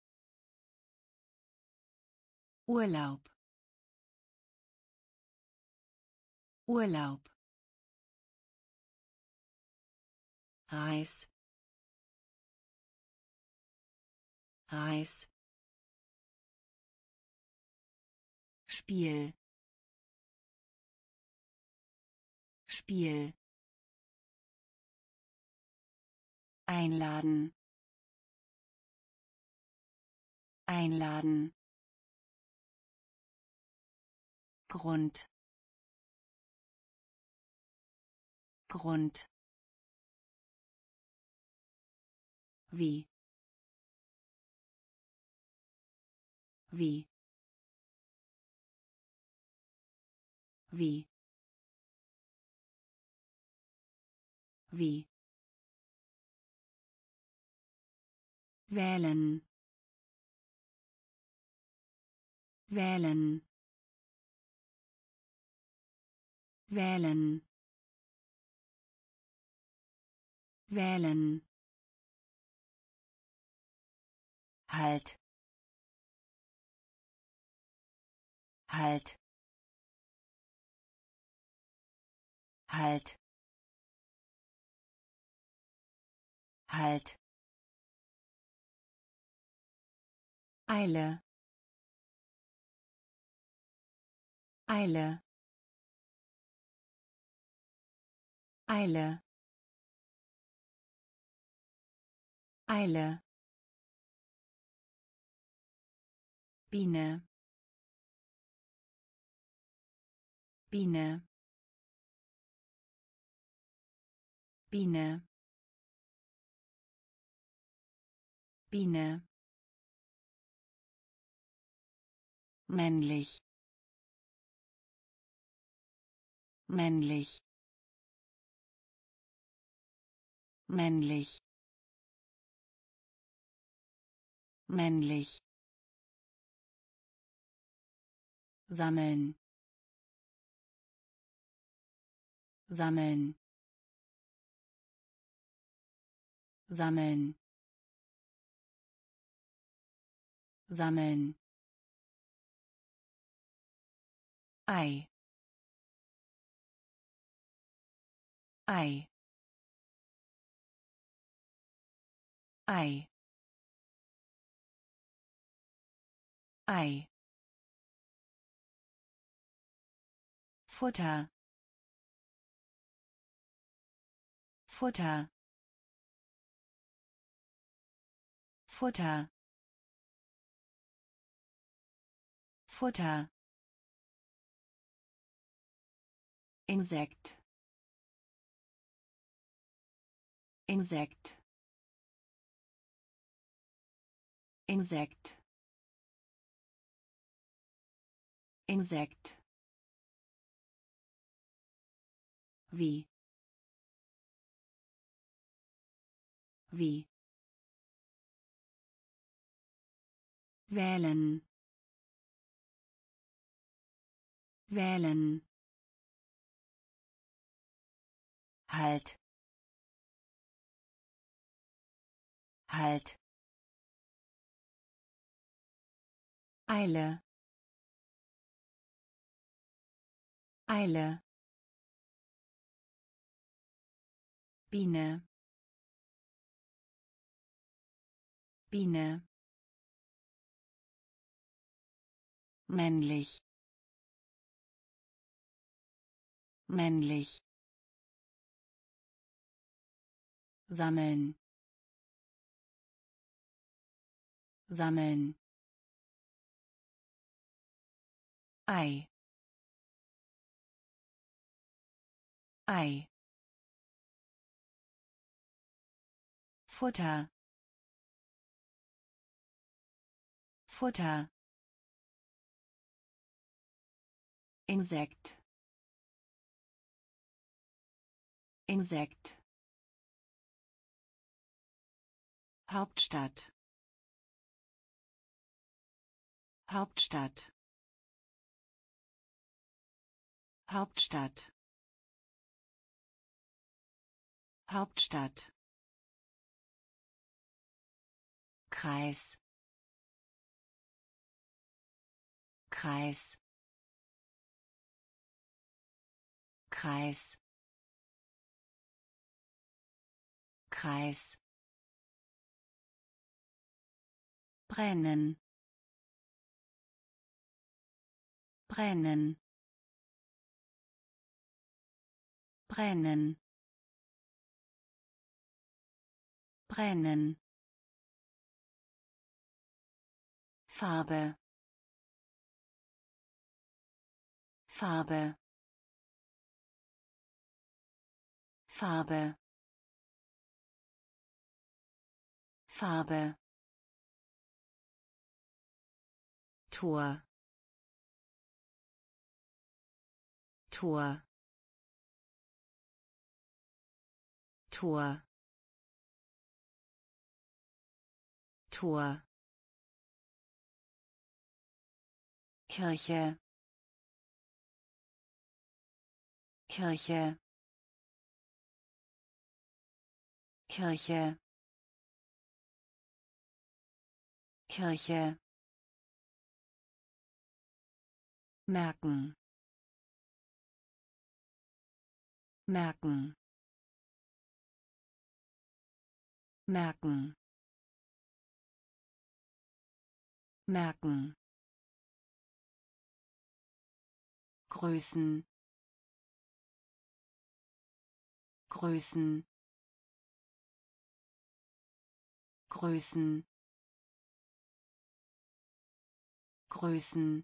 Urlaub Urlaub Reis Reis Spiel Spiel einladen einladen Grund Grund wie wie wie wie wählen wählen wählen wählen halt halt halt halt Eile Eile Eile Eile Biene Biene Biene Biene männlich männlich männlich männlich sammeln sammeln sammeln sammeln Ei Ei Ei Ei Futter Futter Futter Futter Insekt Insekt Insekt Insekt wie wie wählen wählen halt halt Eile Eile Biene Biene männlich männlich sammeln sammeln Ei Ei Futter Futter Insekt Insekt Hauptstadt Hauptstadt Hauptstadt Hauptstadt Kreis Kreis Kreis Kreis brennen brennen brennen brennen Farbe Farbe Farbe Farbe Tor Tor Tor Tor Kirche Kirche Kirche Kirche merken merken merken merken Größen Größen Größen Größen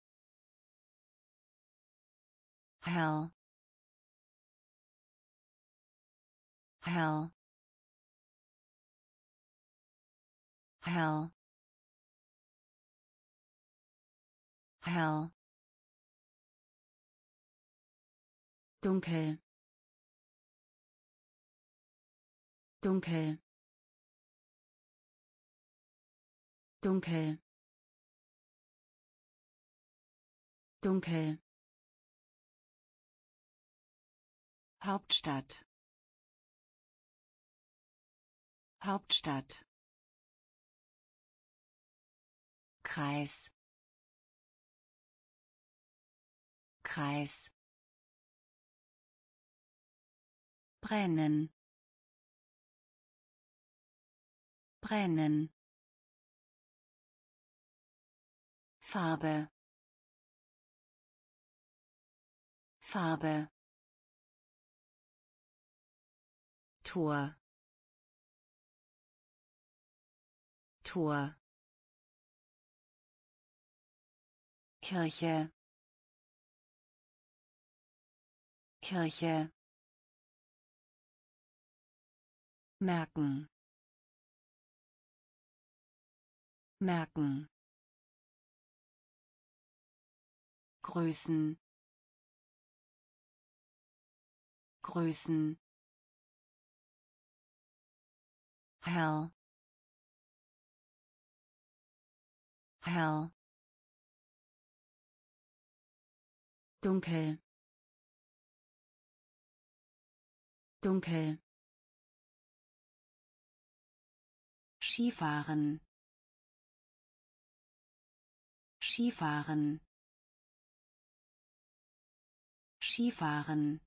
hell hell hell hell dunkel dunkel dunkel dunkel Hauptstadt Hauptstadt Kreis Kreis brennen brennen Farbe Farbe Tor Tor Kirche Kirche merken merken Größen Größen hell hell dunkel dunkel Skifahren Skifahren Skifahren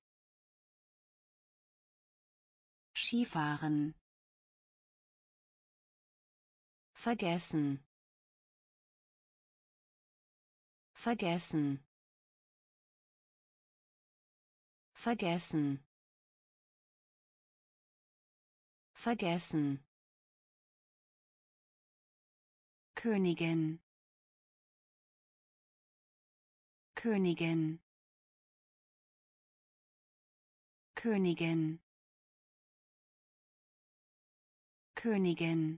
Skifahren vergessen vergessen vergessen vergessen Königin Königin Königin Königin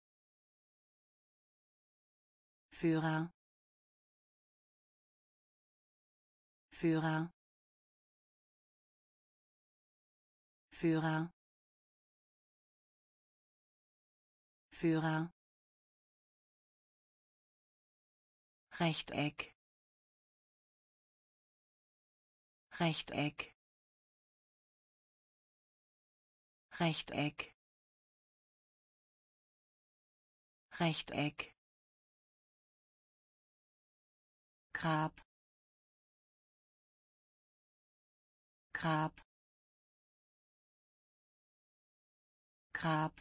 Führer Führer Führer Führer, Rechteck, Rechteck, Rechteck, Rechteck, Grab, Grab, Grab,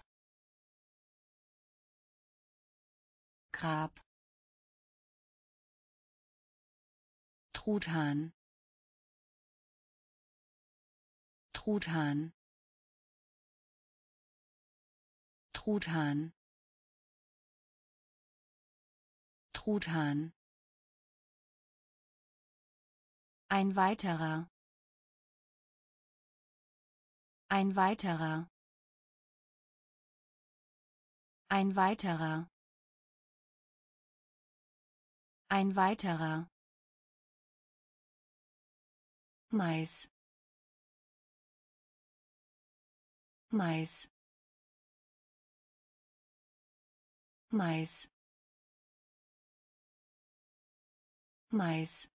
Grab, Truthahn, Truthahn, Truthahn, Truthahn. Ein weiterer, ein weiterer, ein weiterer, ein weiterer. Mais, Mais, Mais, Mais.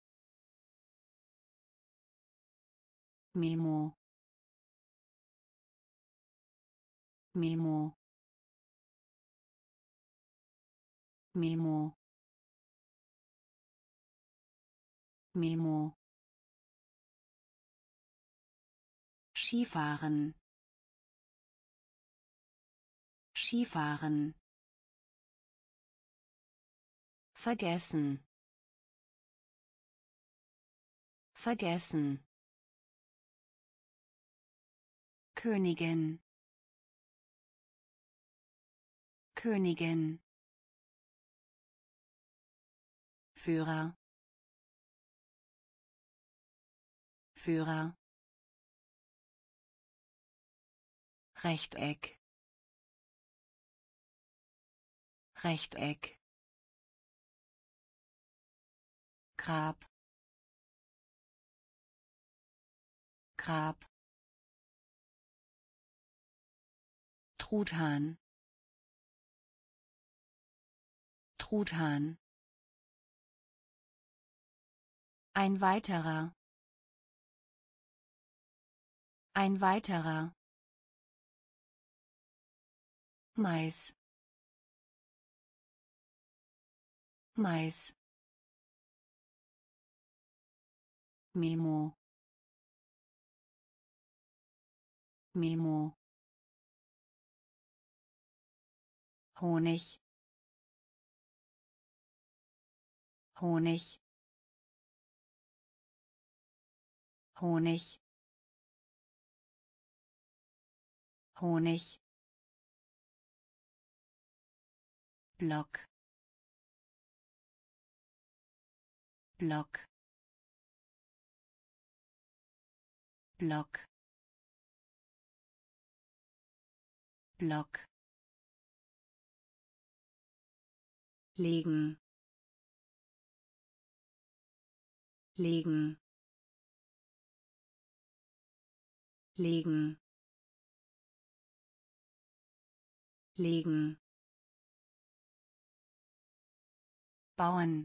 Memo, Memo, Memo, Memo. Skifahren, Skifahren. Vergessen, vergessen. Königin, Königin. Führer, Führer. Rechteck, Rechteck. Grab, Grab. Truthahn, Truthahn. Ein weiterer, ein weiterer. Mais, Mais. Memo, Memo. Honig, Honig, Honig, Honig. Block, Block, Block, Block. Legen, legen, legen, legen. Bauen,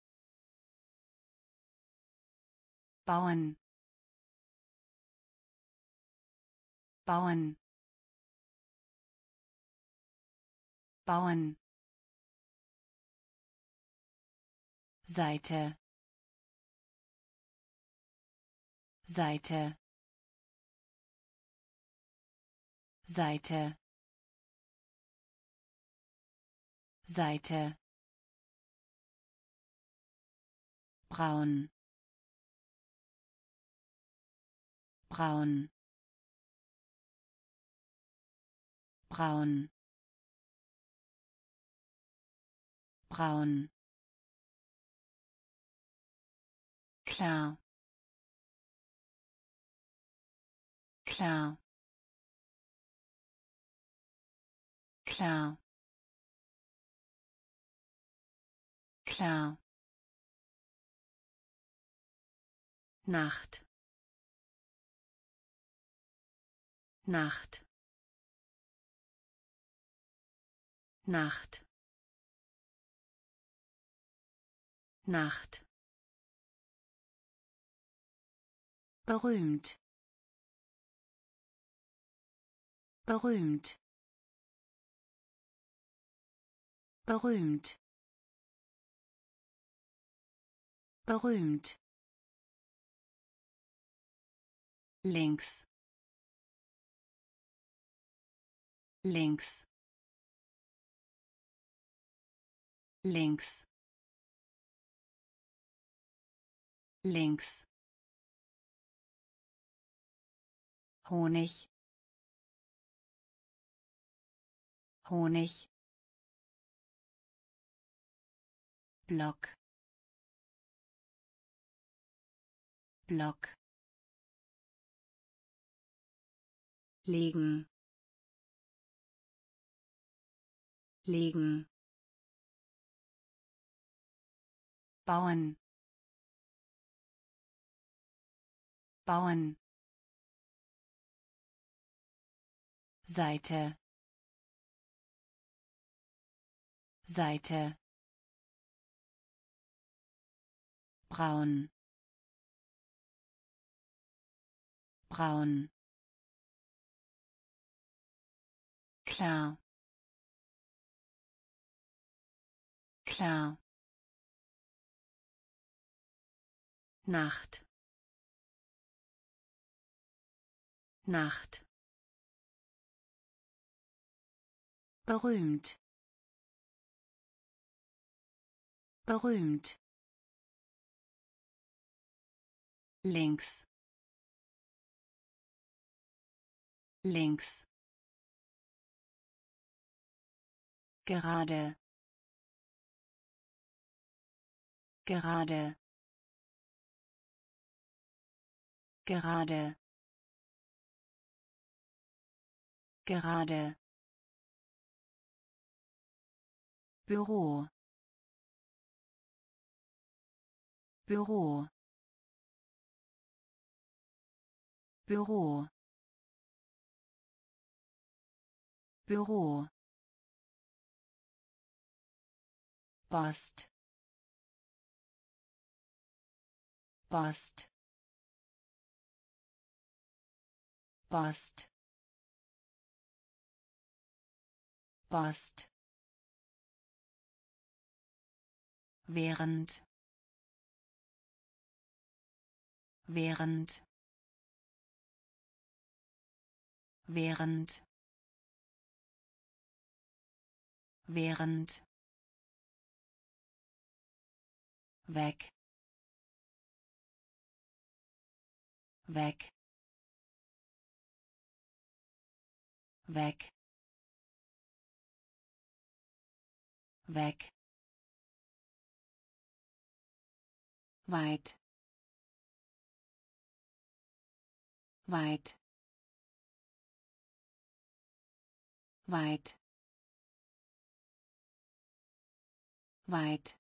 bauen, bauen, bauen. Seite, Seite, Seite, Seite. Braun, braun, braun, braun. Klar, klar, klar, klar. Nacht, Nacht, Nacht, Nacht, berühmt, berühmt, berühmt, berühmt, links, links, links, links, Honig, Honig, Block, Block, legen, legen, bauen, bauen, Seite, Seite, braun, braun, klar, klar, Nacht, Nacht, berühmt, berühmt, links, links, gerade, gerade, gerade, gerade, Büro, Büro, Büro, Büro, Post, Post, Post, Post, während, während, während, während, weg, weg, weg, weg, weit, weit, weit, weit,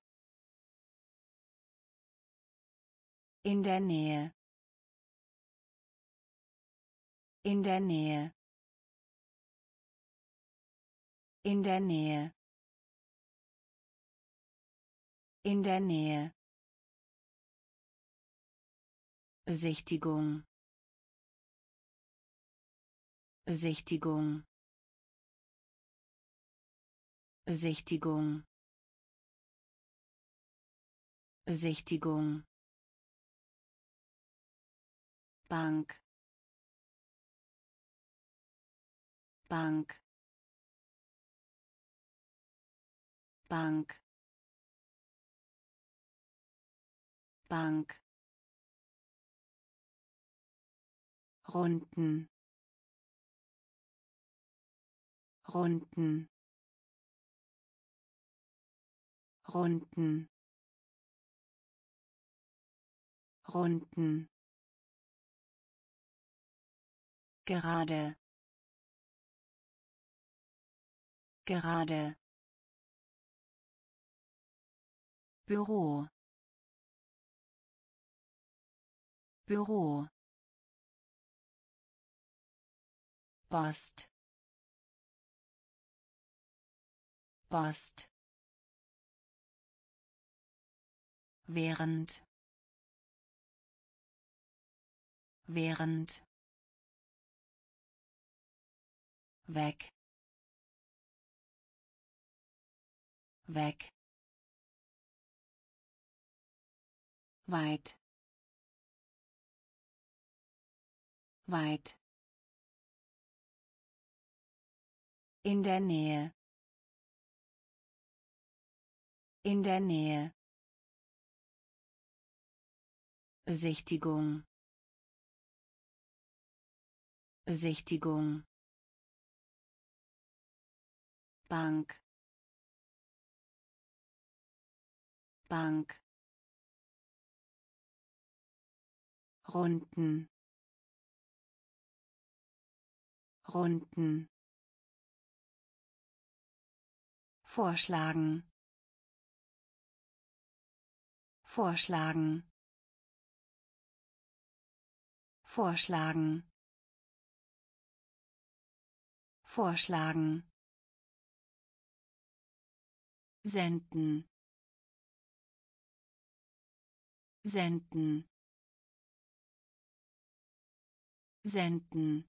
in der Nähe, in der Nähe, in der Nähe, in der Nähe, Besichtigung, Besichtigung, Besichtigung, Besichtigung, Bank, Bank, Bank, Bank, Runden, Runden, Runden, Runden, gerade, gerade, Büro, Büro, Post, Post. Während. Während. Weg. Weg. Weit. Weit. In der Nähe. In der Nähe. Besichtigung. Besichtigung. Bank. Bank. Runden. Runden. Vorschlagen. Vorschlagen. Vorschlagen. Vorschlagen. Senden. Senden. Senden.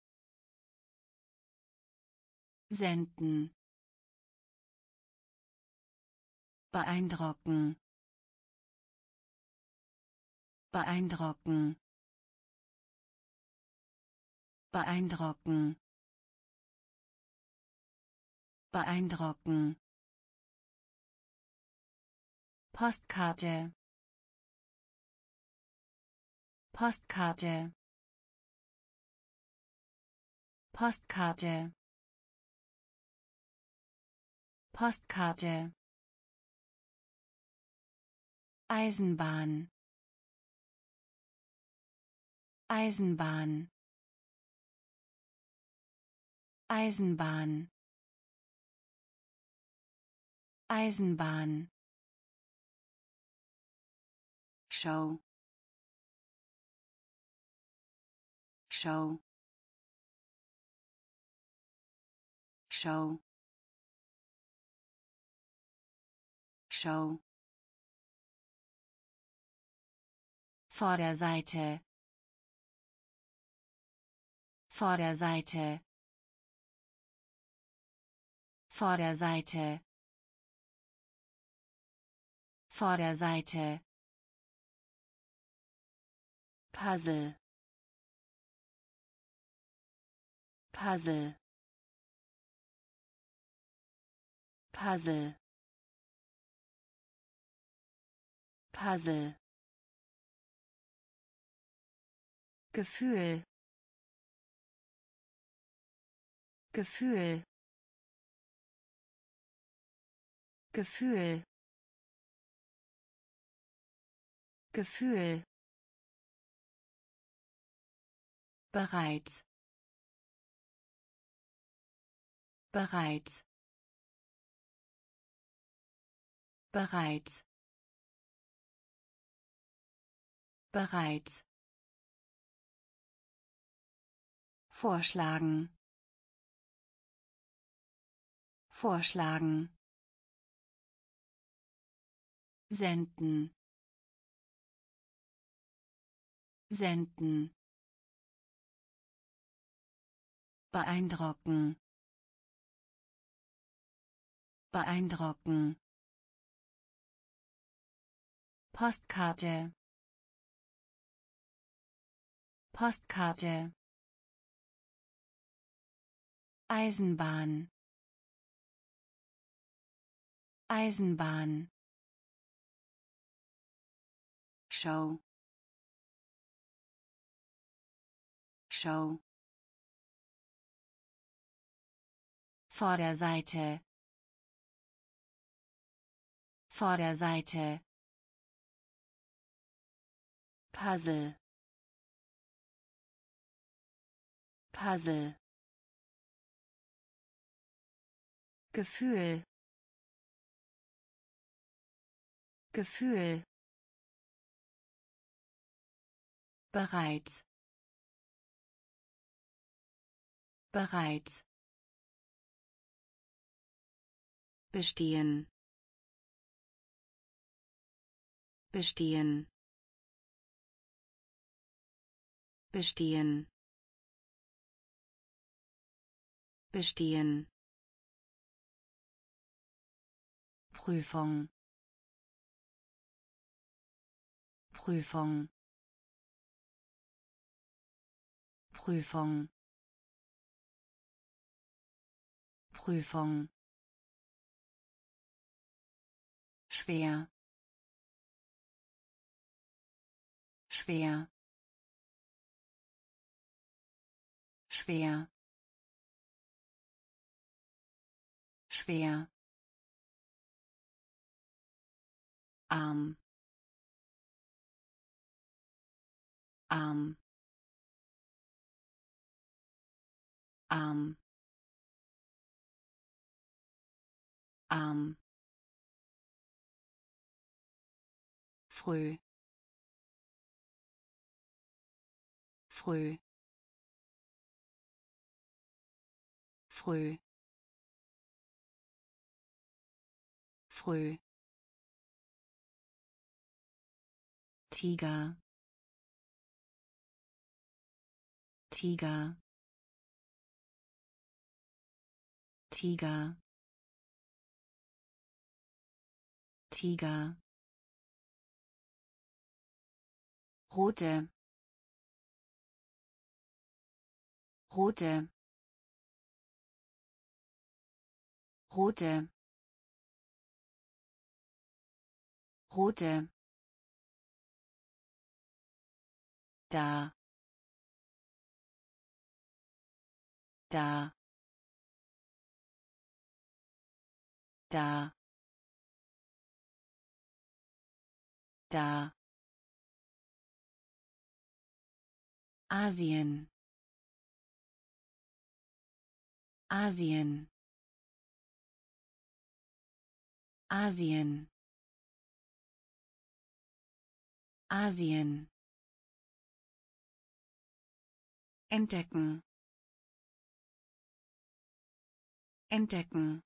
Senden. Beeindrucken. Beeindrucken. Beeindrucken. Beeindrucken. Postkarte. Postkarte. Postkarte. Postkarte. Eisenbahn. Eisenbahn. Eisenbahn. Eisenbahn. Show. Show. Show. Show. Vorderseite. Vorderseite. Vorderseite. Vorderseite. Puzzle. Puzzle. Puzzle. Puzzle. Gefühl. Gefühl. Gefühl. Gefühl. Bereits. Bereits. Bereits. Bereits. Vorschlagen. Vorschlagen. Senden. Senden. Beeindrucken. Beeindrucken. Postkarte. Postkarte. Eisenbahn. Eisenbahn. Show. Show. Vorderseite. Vorderseite. Puzzle. Puzzle. Gefühl. Gefühl. Bereits. Bereits. bestehen bestehen bestehen bestehen Prüfung Prüfung Prüfung Prüfung schwer schwer schwer schwer arm arm arm arm früh früh früh früh Tiger Tiger Tiger Tiger rote rote rote rote da da da da Asien Asien Asien Asien entdecken entdecken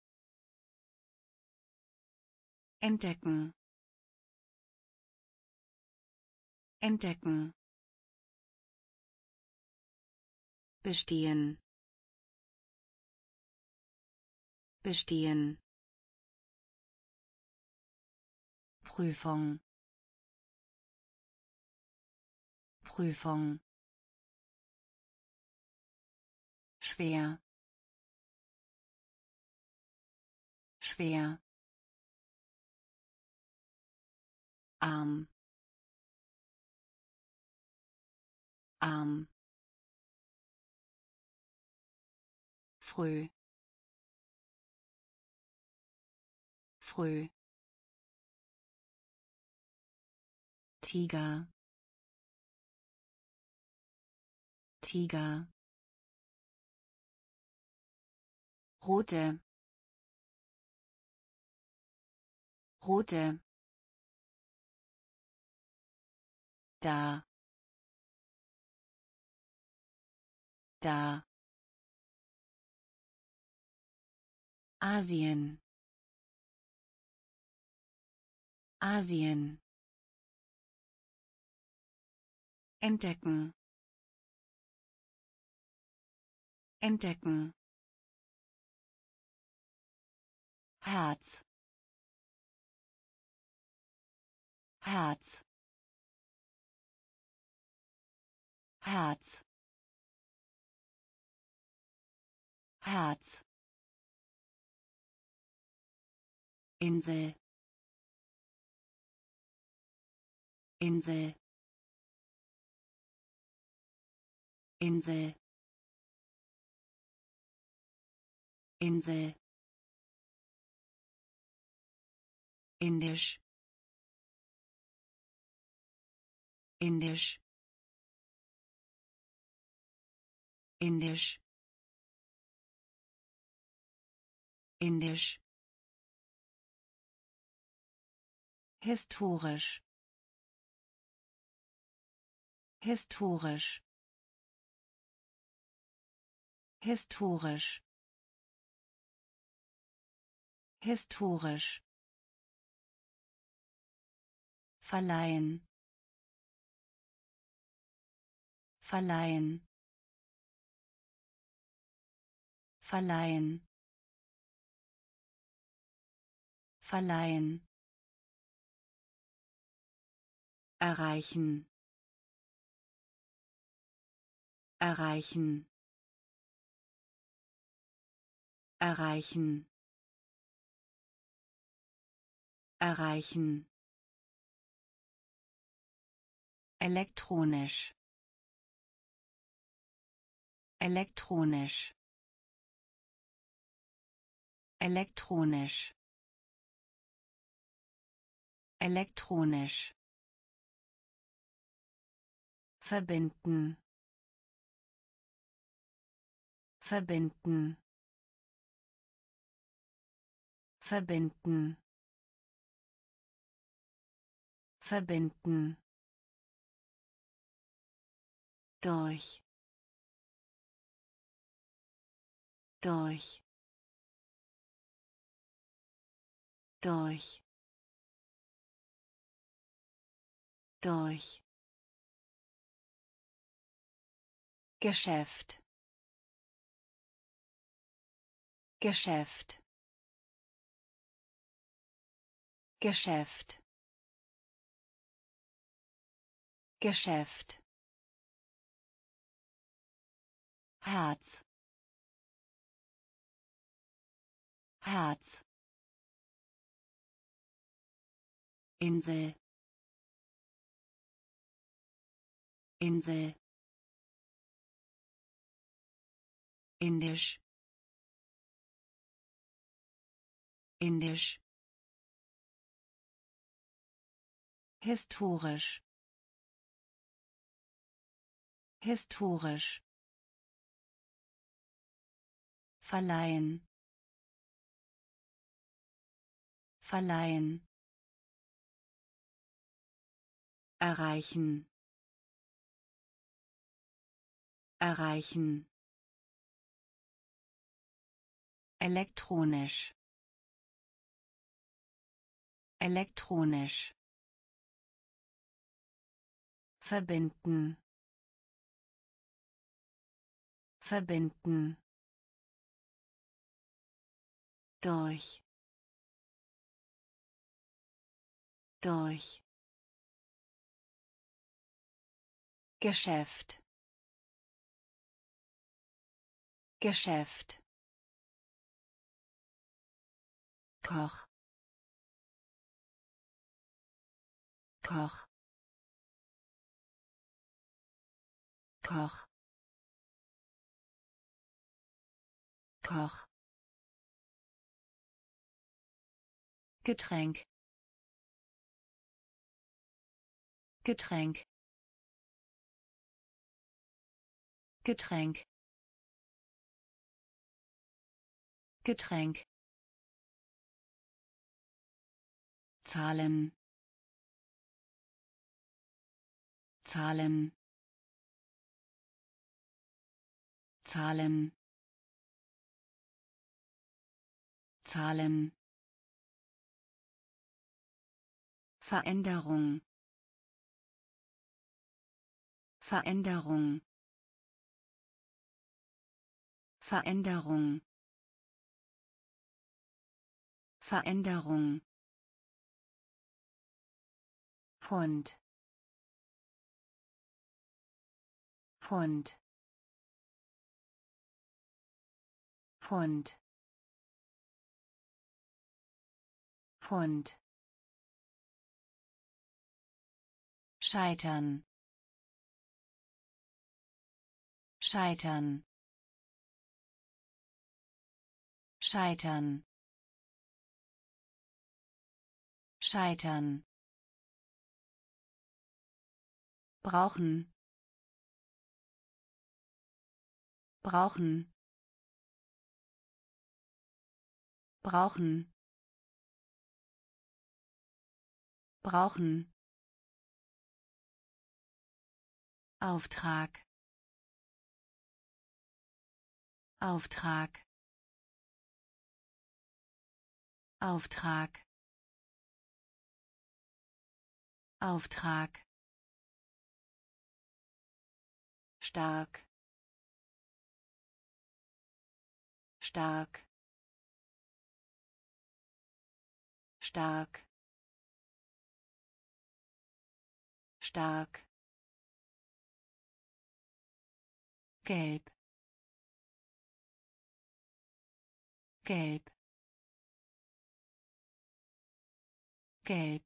entdecken entdecken bestehen bestehen Prüfung Prüfung schwer schwer arm arm früh früh Tiger Tiger rote rote da da Asien Asien entdecken entdecken Herz Herz Herz Herz Insel Insel Insel Insel Indisch Indisch Indisch Indisch historisch historisch historisch historisch, verleihen, verleihen, verleihen, verleihen, erreichen, erreichen, erreichen, erreichen, elektronisch, elektronisch, elektronisch, elektronisch, verbinden, verbinden, verbinden, verbinden, durch, durch, durch, durch, Geschäft, Geschäft, Geschäft, Geschäft, Herz, Herz, Insel, Insel, indisch, indisch, historisch, historisch, verleihen, verleihen, erreichen, erreichen, elektronisch, elektronisch, verbinden, verbinden, durch, durch, Geschäft, Geschäft, Koch, Koch, Koch, Koch, Getränk, Getränk, Getränk, Getränk, Zahlen, Zahlen, Zahlen, Zahlen, Veränderung, Veränderung, Veränderung, Veränderung, Pfund, Pfund, Pfund, Pfund, scheitern, scheitern, scheitern, scheitern, brauchen, brauchen, brauchen, brauchen, Auftrag, Auftrag, Auftrag, Auftrag, stark, stark, stark, stark, gelb, gelb, gelb,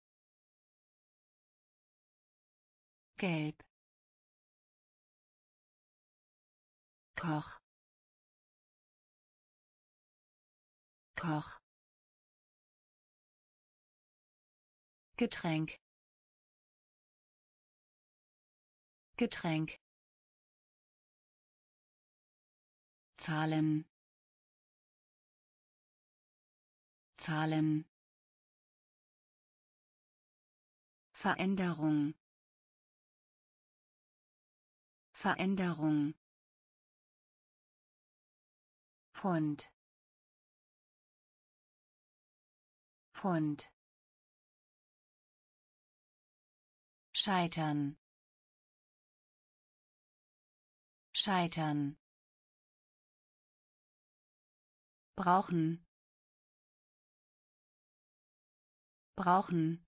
gelb, Koch, Koch, Getränk, Getränk, Zahlen, Zahlen, Veränderung, Veränderung, Pfund, Pfund, scheitern, scheitern, brauchen, brauchen,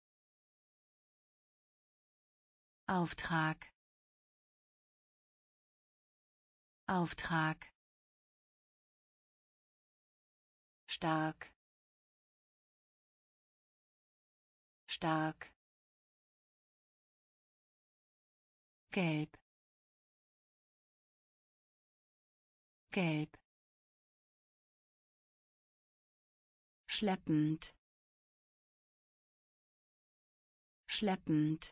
Auftrag, Auftrag, stark, stark, gelb, gelb, schleppend, schleppend,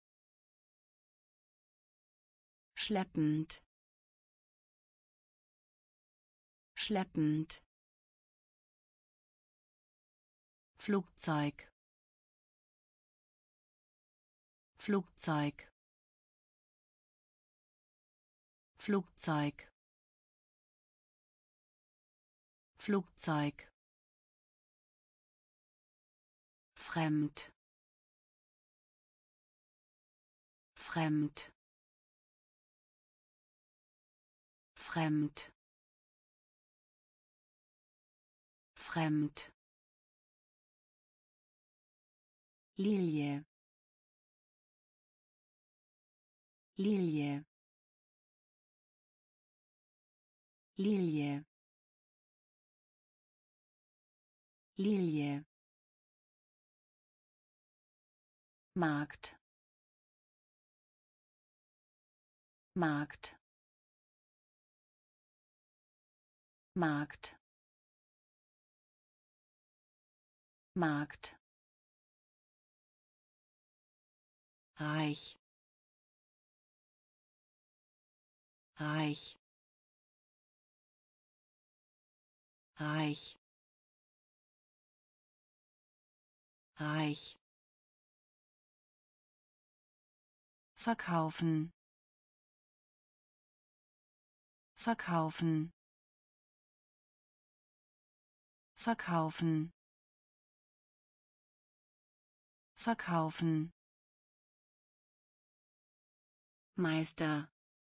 schleppend, schleppend, Flugzeug, Flugzeug, Flugzeug, Flugzeug, fremd, fremd, fremd, fremd, Lilie, Lilie, Lilie, Lilie, Markt, Markt, Markt, Markt, reich, reich, reich, reich, verkaufen, verkaufen, verkaufen, verkaufen, Meister,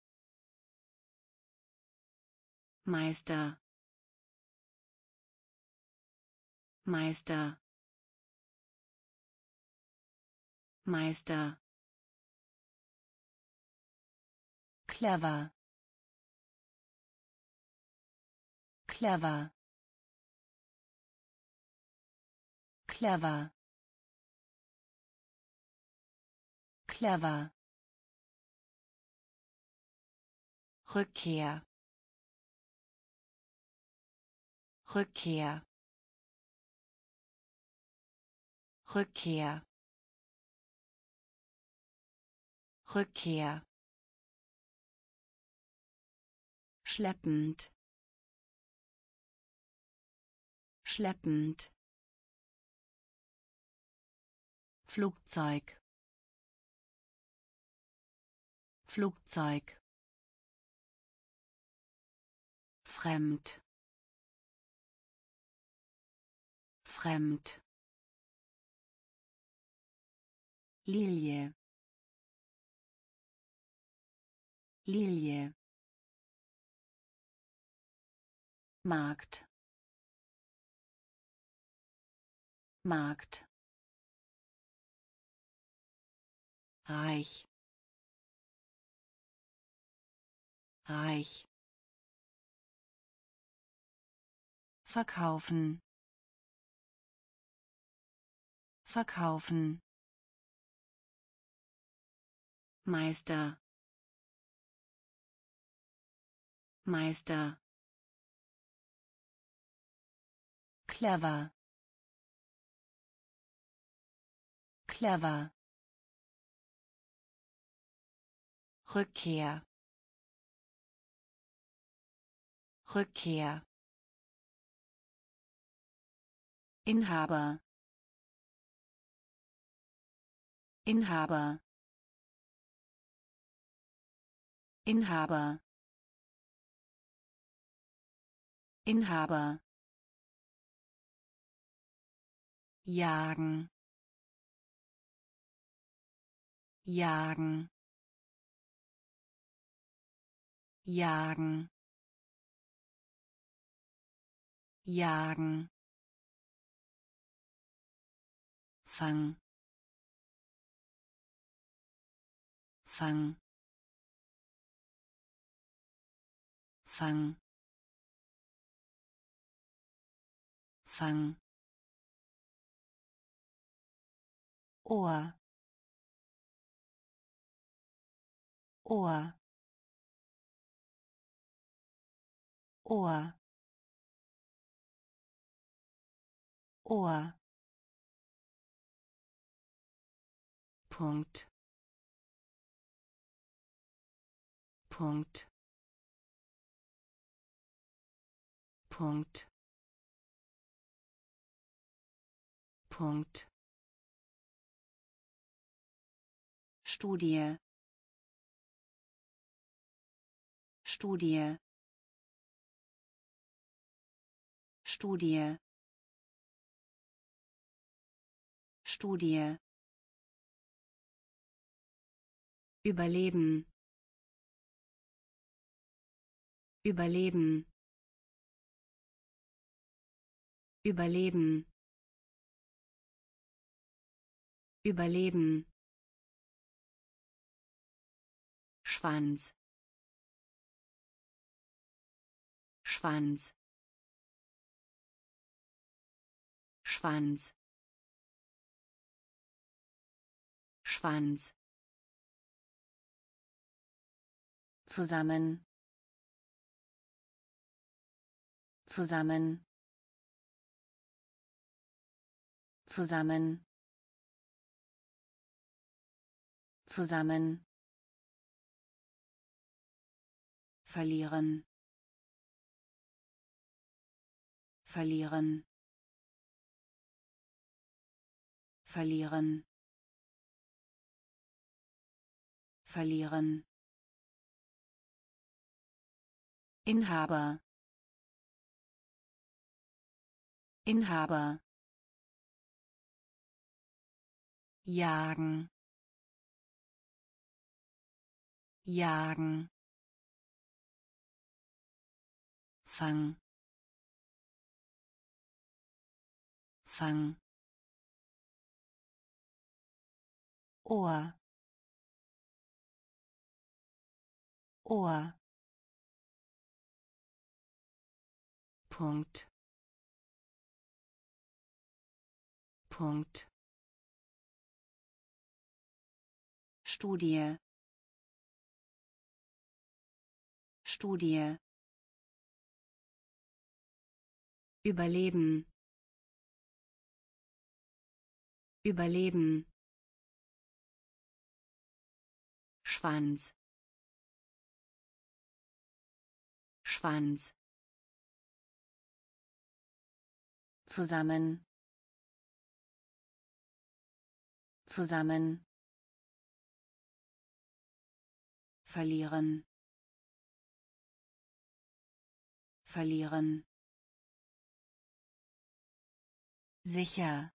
Meister, Meister, Meister, clever, clever, clever, clever, Rückkehr, Rückkehr, Rückkehr, Rückkehr, schleppend, schleppend, Flugzeug, Flugzeug, fremd, fremd, Lilie, Lilie, Markt, Markt, reich, reich, verkaufen, verkaufen, Meister, Meister, clever, clever, Rückkehr, Rückkehr, Inhaber, Inhaber, Inhaber, Inhaber, jagen, jagen, jagen, jagen, Fang, Fang, Fang, Fang, Ohr, Ohr, Ohr, Ohr, Punkt, Punkt, Punkt, Punkt, Studie, Studie, Studie, Studie, Überleben, Überleben, Überleben, Überleben, Schwanz, Schwanz, Schwanz, Schwanz, zusammen, zusammen, zusammen, zusammen, verlieren, verlieren, verlieren, verlieren, Inhaber, Inhaber, jagen, jagen, Fang, Fang, Ohr, Ohr, Punkt, Punkt, Studie, Studie, Überleben, Überleben, Schwanz, Schwanz, zusammen, zusammen, verlieren, verlieren, sicher,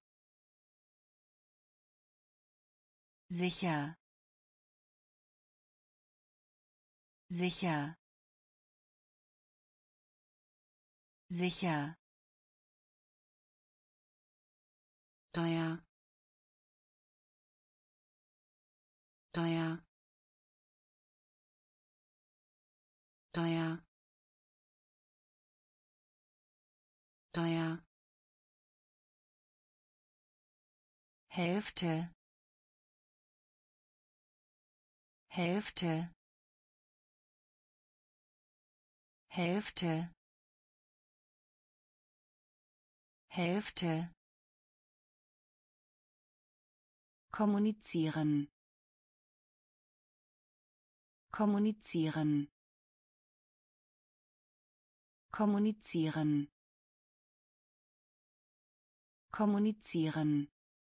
sicher, sicher, sicher, teuer, teuer, teuer, teuer, Hälfte, Hälfte, Hälfte, Hälfte, kommunizieren, kommunizieren, kommunizieren, kommunizieren,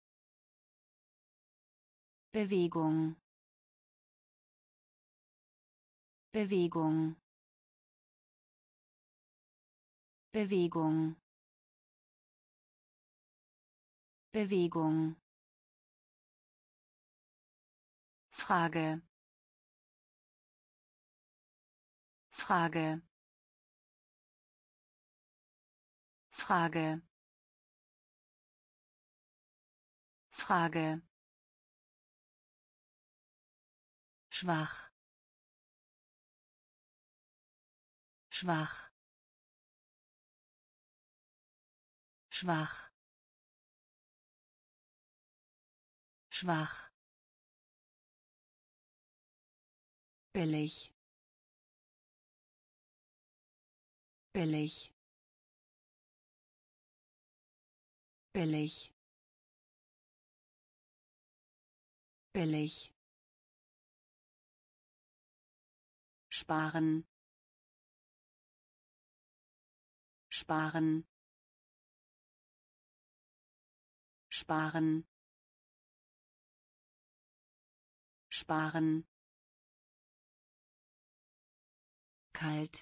Bewegung, Bewegung, Bewegung, Bewegung, Frage, Frage, Frage, Frage, schwach, schwach, schwach, schwach, billig, billig, billig, billig, sparen, sparen, sparen, sparen, kalt,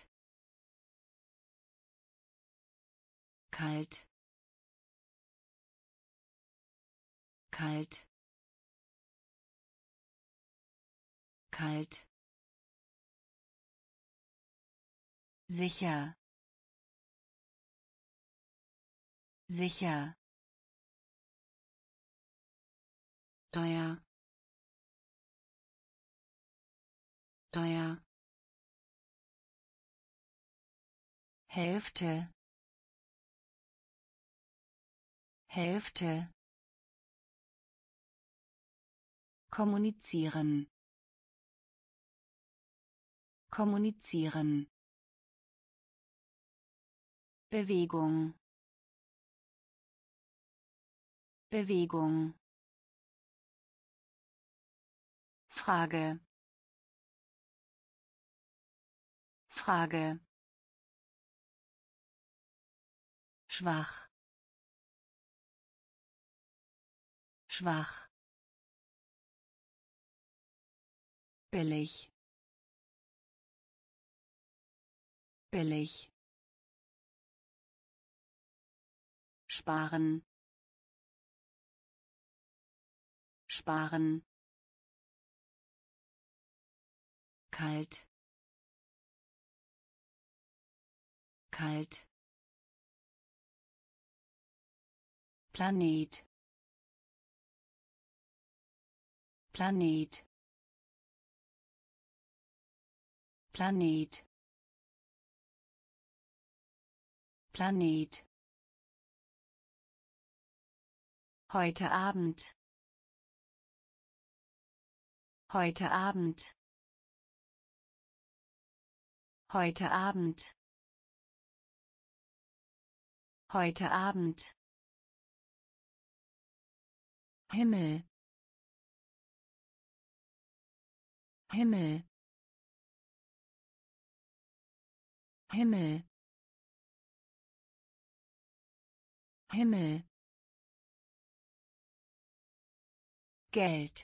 kalt, kalt, kalt, sicher, sicher, teuer, teuer, Hälfte, Hälfte, kommunizieren, kommunizieren, Bewegung, Bewegung, Frage, Frage, schwach, schwach, billig, billig, sparen, sparen, kalt, kalt, Planet, Planet, Planet, Planet, heute Abend, heute Abend, heute Abend, heute Abend, Himmel, Himmel, Himmel, Himmel, Geld,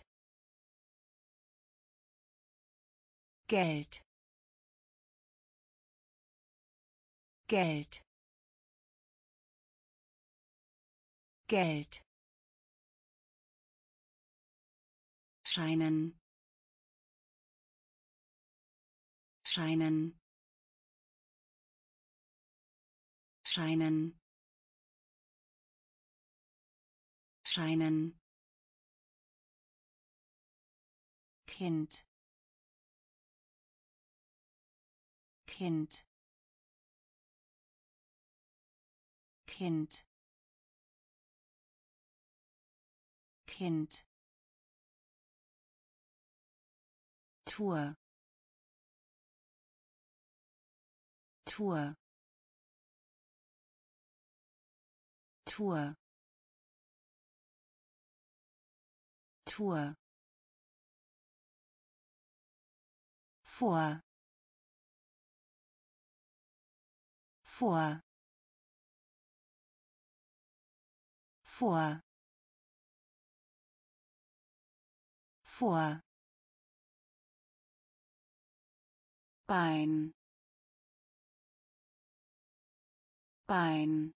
Geld, Geld, Geld, scheinen, scheinen, scheinen, scheinen, Kind, Kind, Kind, Kind, Tour, Tour, Tour, Tour, vor, vor, vor, vor, Bein, Bein,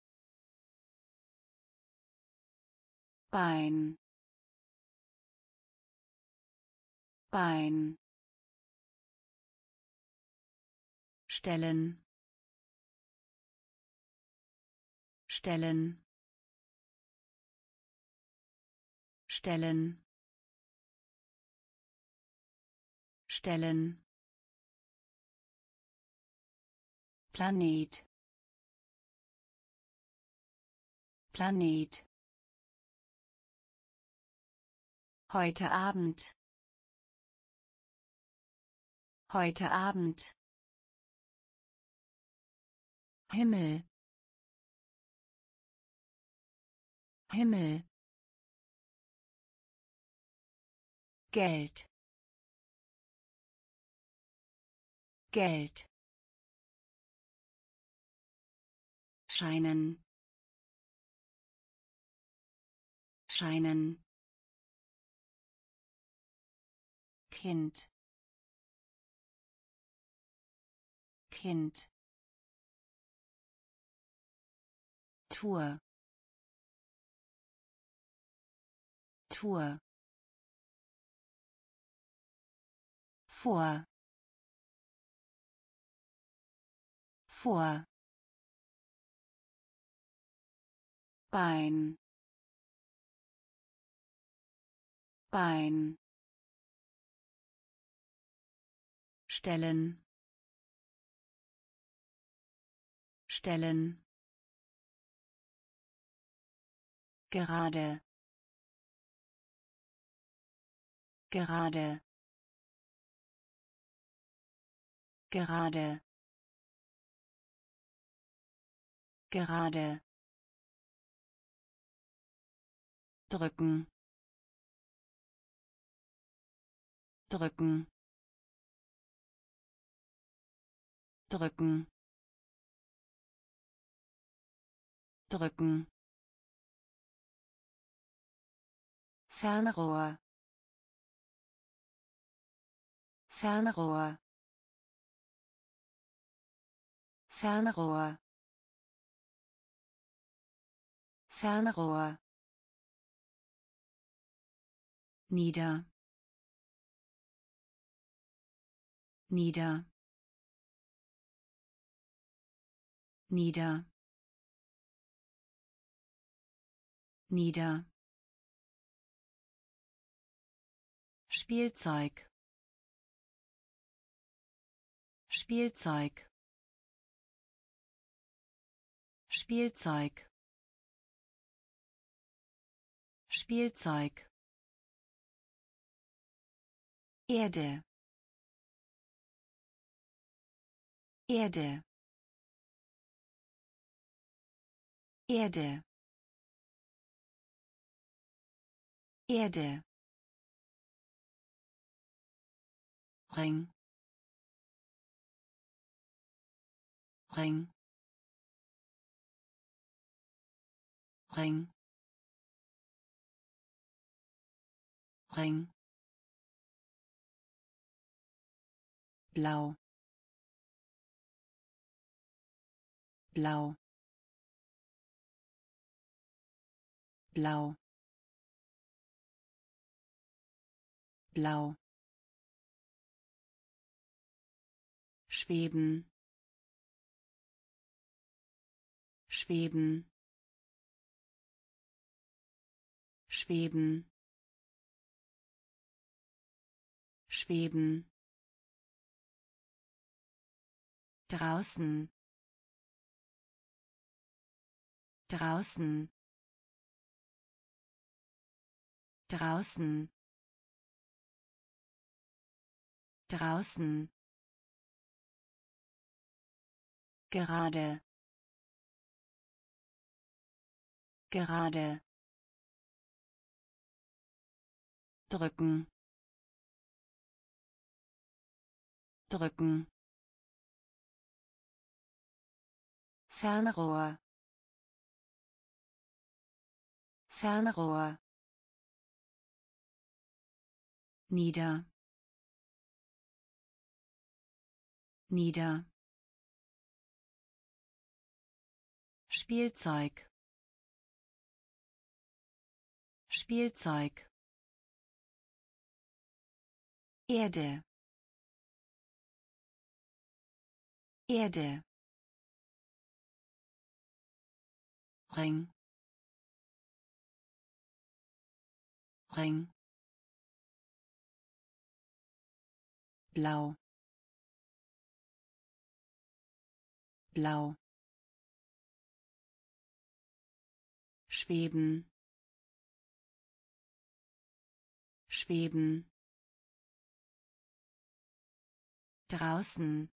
Bein, Bein, stellen, stellen, stellen, stellen, Planet, Planet, heute Abend, heute Abend, Himmel, Himmel, Geld, Geld, scheinen, scheinen, Kind, Kind, Tour, Tour, vor, vor, Bein, Bein, stellen, stellen, gerade, gerade, gerade, gerade, drücken, drücken, drücken, drücken, Fernrohr, Fernrohr, Fernrohr, Fernrohr, nieder, nieder, nieder, nieder, Spielzeug, Spielzeug, Spielzeug, Spielzeug, Erde, Erde, Erde, Erde, Ring, Ring, Ring, Ring, blau, blau, blau, blau, schweben, schweben, schweben, schweben, draußen, draußen, draußen, draußen, gerade, gerade, drücken, drücken, Fernrohr, Fernrohr, nieder, nieder, Spielzeug, Spielzeug, Erde, Erde, Ring, Ring, blau, blau, schweben, schweben, draußen,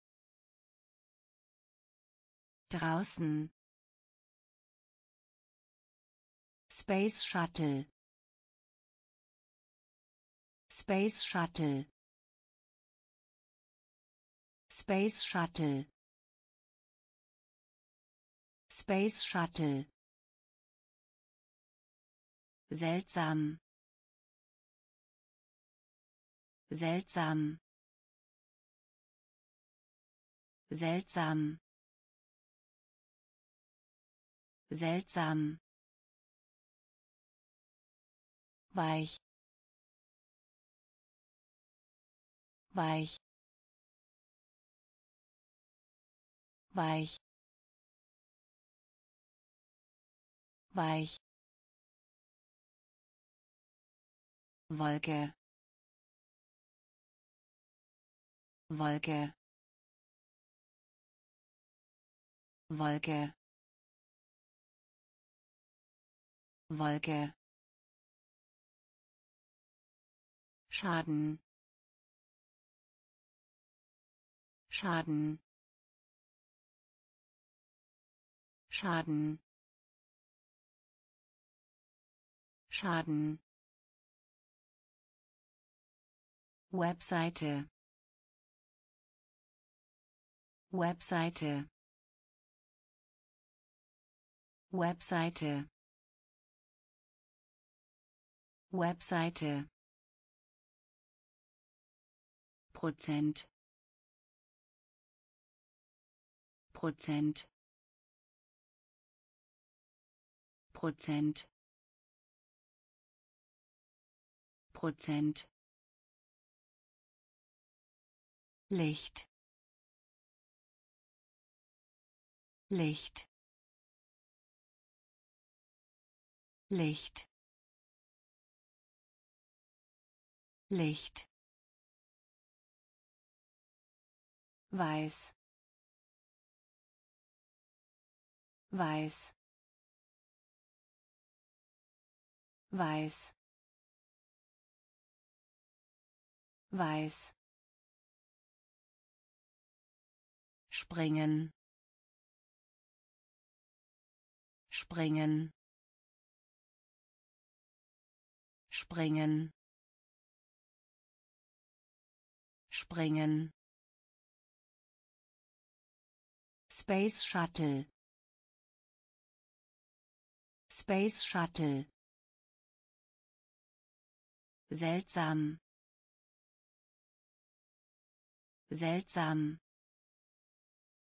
draußen, Space Shuttle, Space Shuttle, Space Shuttle, Space Shuttle, seltsam, seltsam, seltsam, seltsam, weich, weich, weich, weich, Wolke, Wolke, Wolke, Wolke, Schaden, Schaden, Schaden, Schaden, Webseite, Webseite, Webseite, Webseite, Prozent, Prozent, Prozent, Prozent, Licht, Licht, Licht, Licht, weiß, weiß, weiß, weiß, springen, springen, springen, springen, Space Shuttle, Space Shuttle, seltsam, seltsam,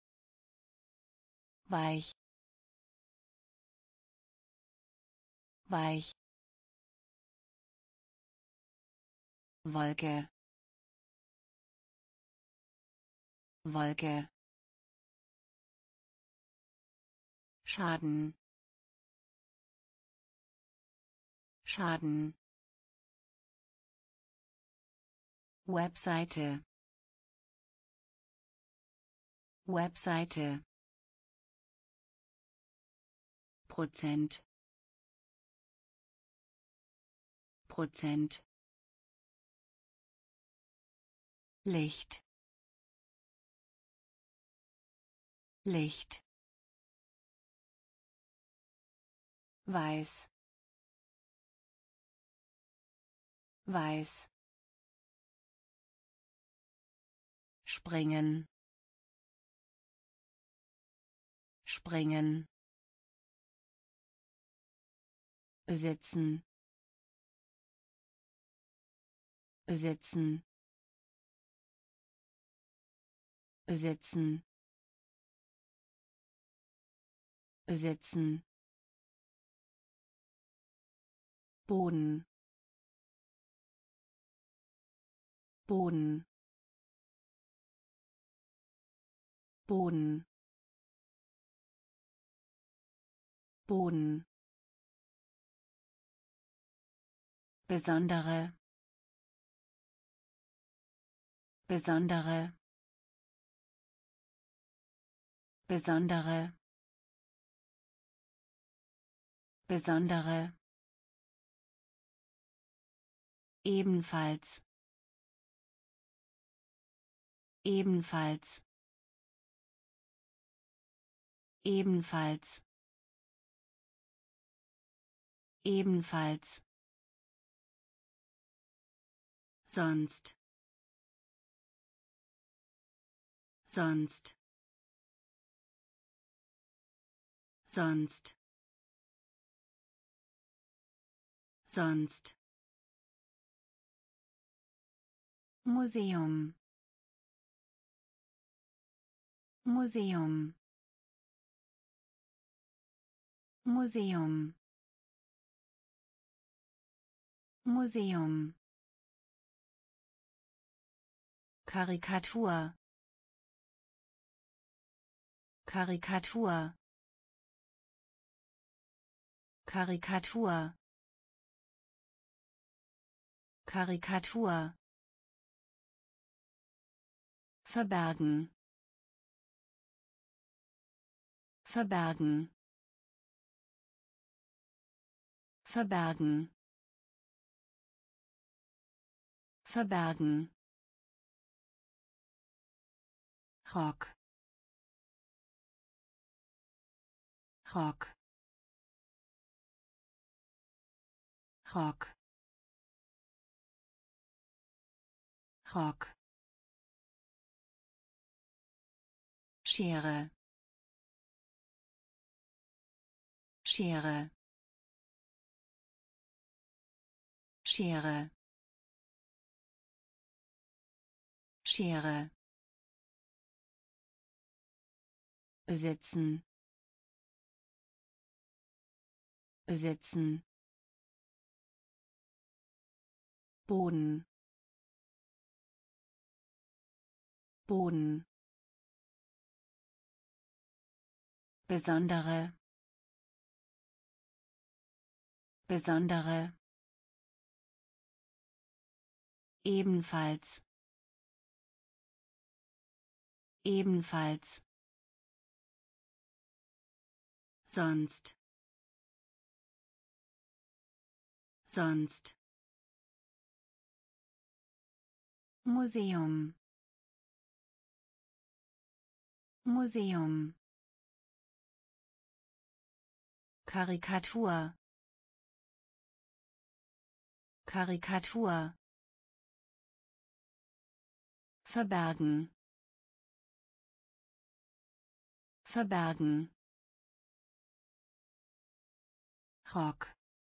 weich, weich, Wolke, Wolke, Schaden, Schaden, Webseite, Webseite, Prozent, Prozent, Licht, Licht, weiß, weiß, springen, springen, besitzen, besitzen, besitzen, besitzen, Boden, Boden, Boden, Boden, besondere, besondere, besondere, besondere, ebenfalls, ebenfalls, ebenfalls, ebenfalls, sonst, sonst, sonst, sonst, Museum, Museum, Museum, Museum, Karikatur, Karikatur, Karikatur, Karikatur, verbergen, verbergen, verbergen, verbergen, Rock, Rock, Rock, Rock, Schere, Schere, Schere, Schere, besitzen, besitzen, Boden, Boden, besondere, besondere, ebenfalls, ebenfalls, sonst, sonst, Museum, Museum, Karikatur, Karikatur, verbergen, verbergen, Rock,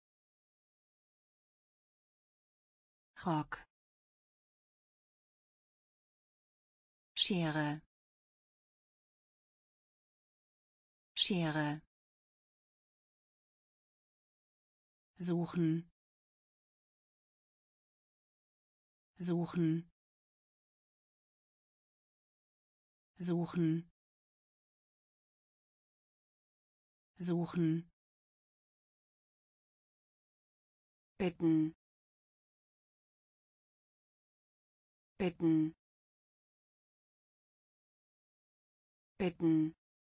Rock, Schere, Schere, suchen, suchen, suchen, suchen, bitten, bitten, bitten,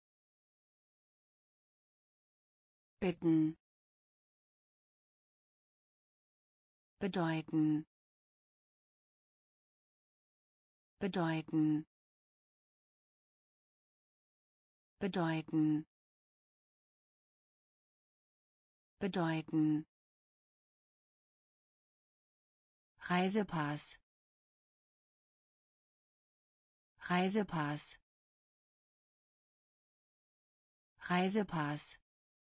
bitten, bedeuten, bedeuten, bedeuten, bedeuten, Reisepass, Reisepass, Reisepass,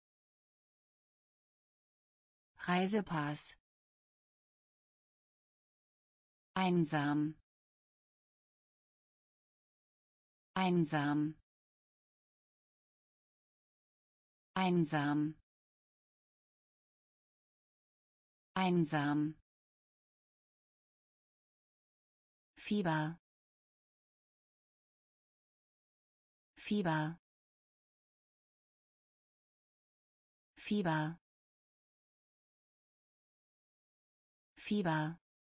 Reisepass, einsam, einsam, einsam, einsam, Fieber, Fieber, Fieber, Fieber,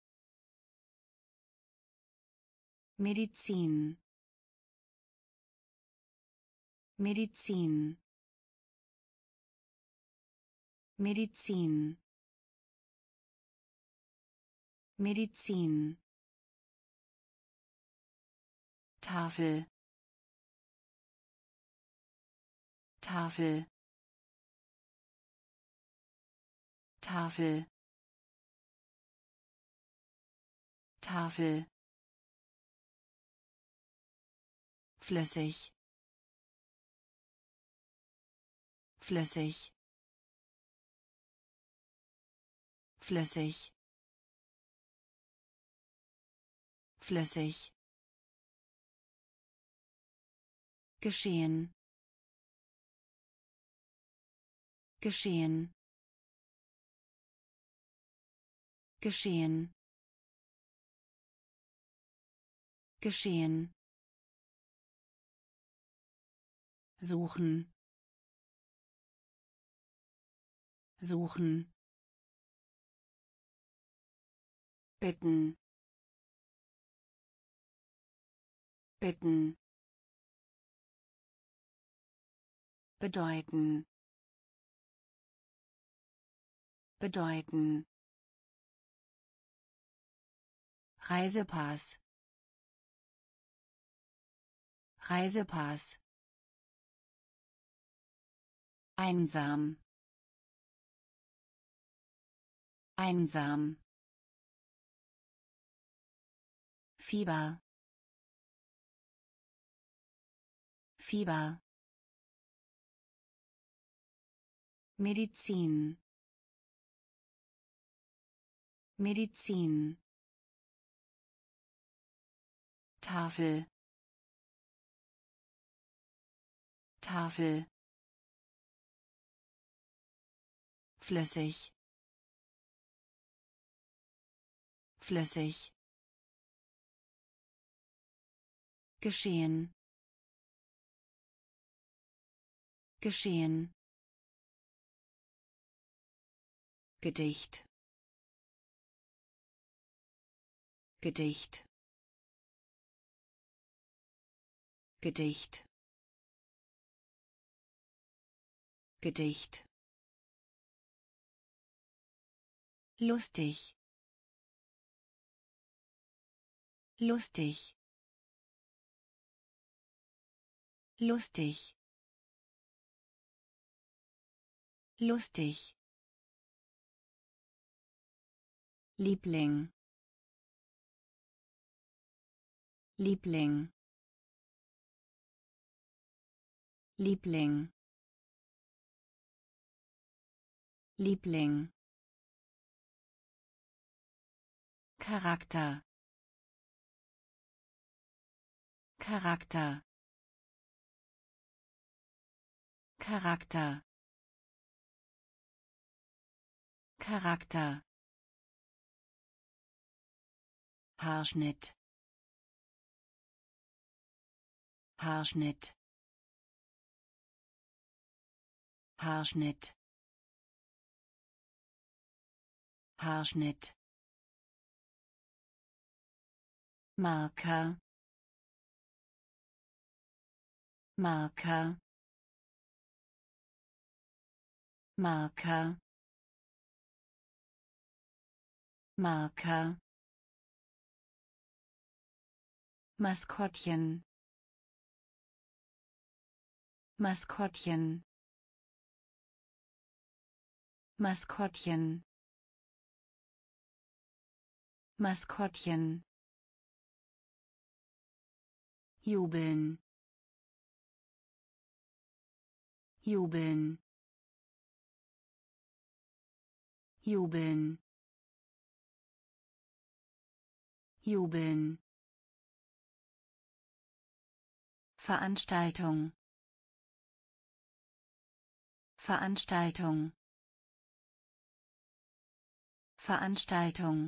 Medizin, Medizin, Medizin, Medizin, Tafel, Tafel, Tafel, Tafel, flüssig, flüssig, flüssig, flüssig, geschehen, geschehen, geschehen, geschehen, suchen, suchen, bitten, bitten, bedeuten, bedeuten, Reisepass, Reisepass, einsam, einsam, Fieber, Fieber, Medizin, Medizin, Tafel, Tafel, flüssig, flüssig, geschehen, geschehen, Gedicht, Gedicht, Gedicht, Gedicht, lustig, lustig, lustig, lustig, Liebling, Liebling, Liebling, Liebling, Charakter, Charakter, Charakter, Charakter. Haarschnitt. Haarschnitt. Haarschnitt. Haarschnitt. Marker. Marker. Marker. Marker. Maskottchen. Maskottchen. Maskottchen. Maskottchen. Jubeln. Jubeln. Jubeln. Jubeln. Veranstaltung. Veranstaltung. Veranstaltung.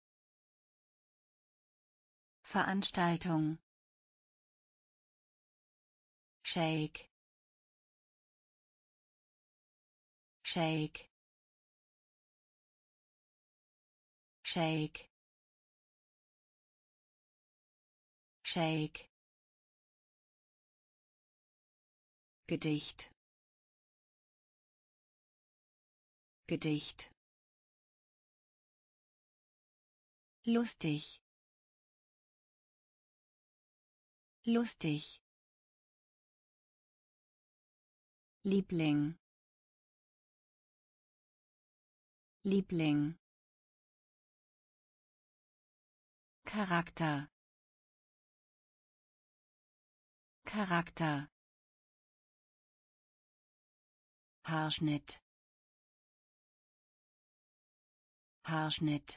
Veranstaltung. Shake. Shake. Shake. Shake. Gedicht. Gedicht. Lustig. Lustig. Liebling. Liebling. Charakter. Charakter. Haarschnitt. Haarschnitt.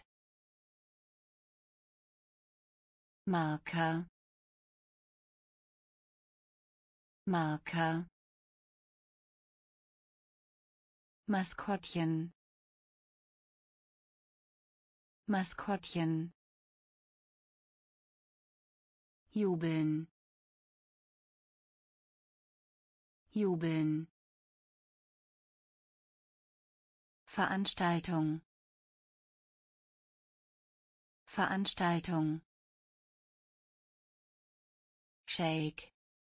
Marker. Marker. Maskottchen. Maskottchen. Jubeln. Jubeln. Veranstaltung. Veranstaltung. Shake.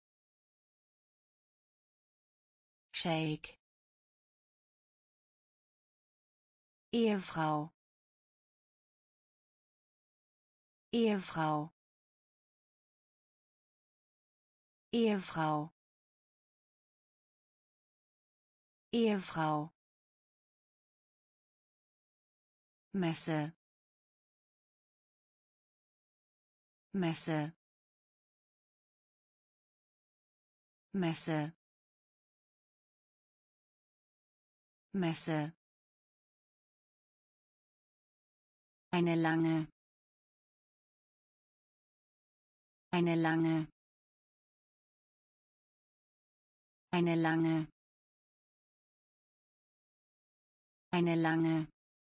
Shake. Ehefrau. Ehefrau. Ehefrau. Ehefrau. Messe. Messe. Messe. Messe. Eine lange. Eine lange. Eine lange. Eine lange.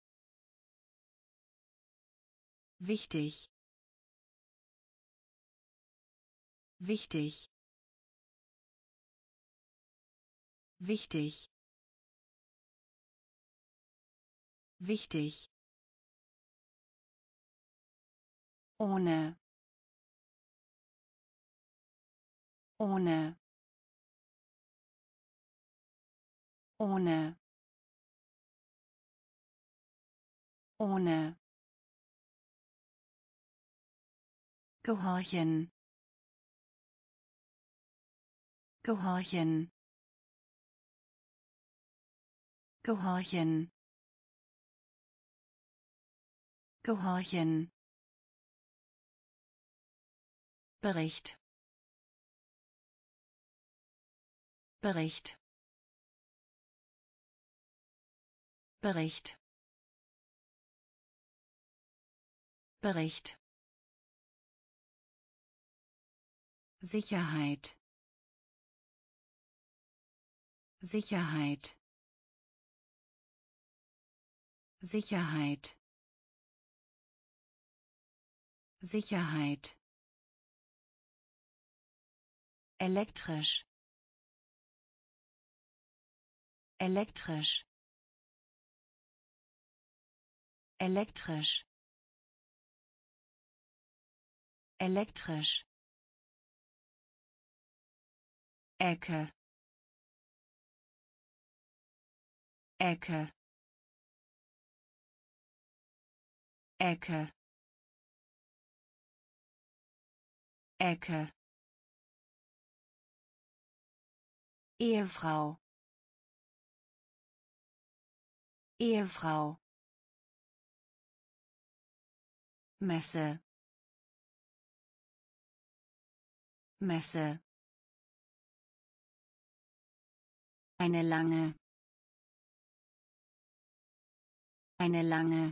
Wichtig. Wichtig. Wichtig. Wichtig. Ohne. Ohne. Ohne. Ohne. Gehorchen. Gehorchen. Gehorchen. Gehorchen. Bericht. Bericht. Bericht. Bericht. Sicherheit. Sicherheit. Sicherheit. Sicherheit. Elektrisch. Elektrisch. Elektrisch. Elektrisch. Ecke. Ecke. Ecke. Ecke. Ehefrau. Ehefrau. Messe. Messe. Eine lange. Eine lange.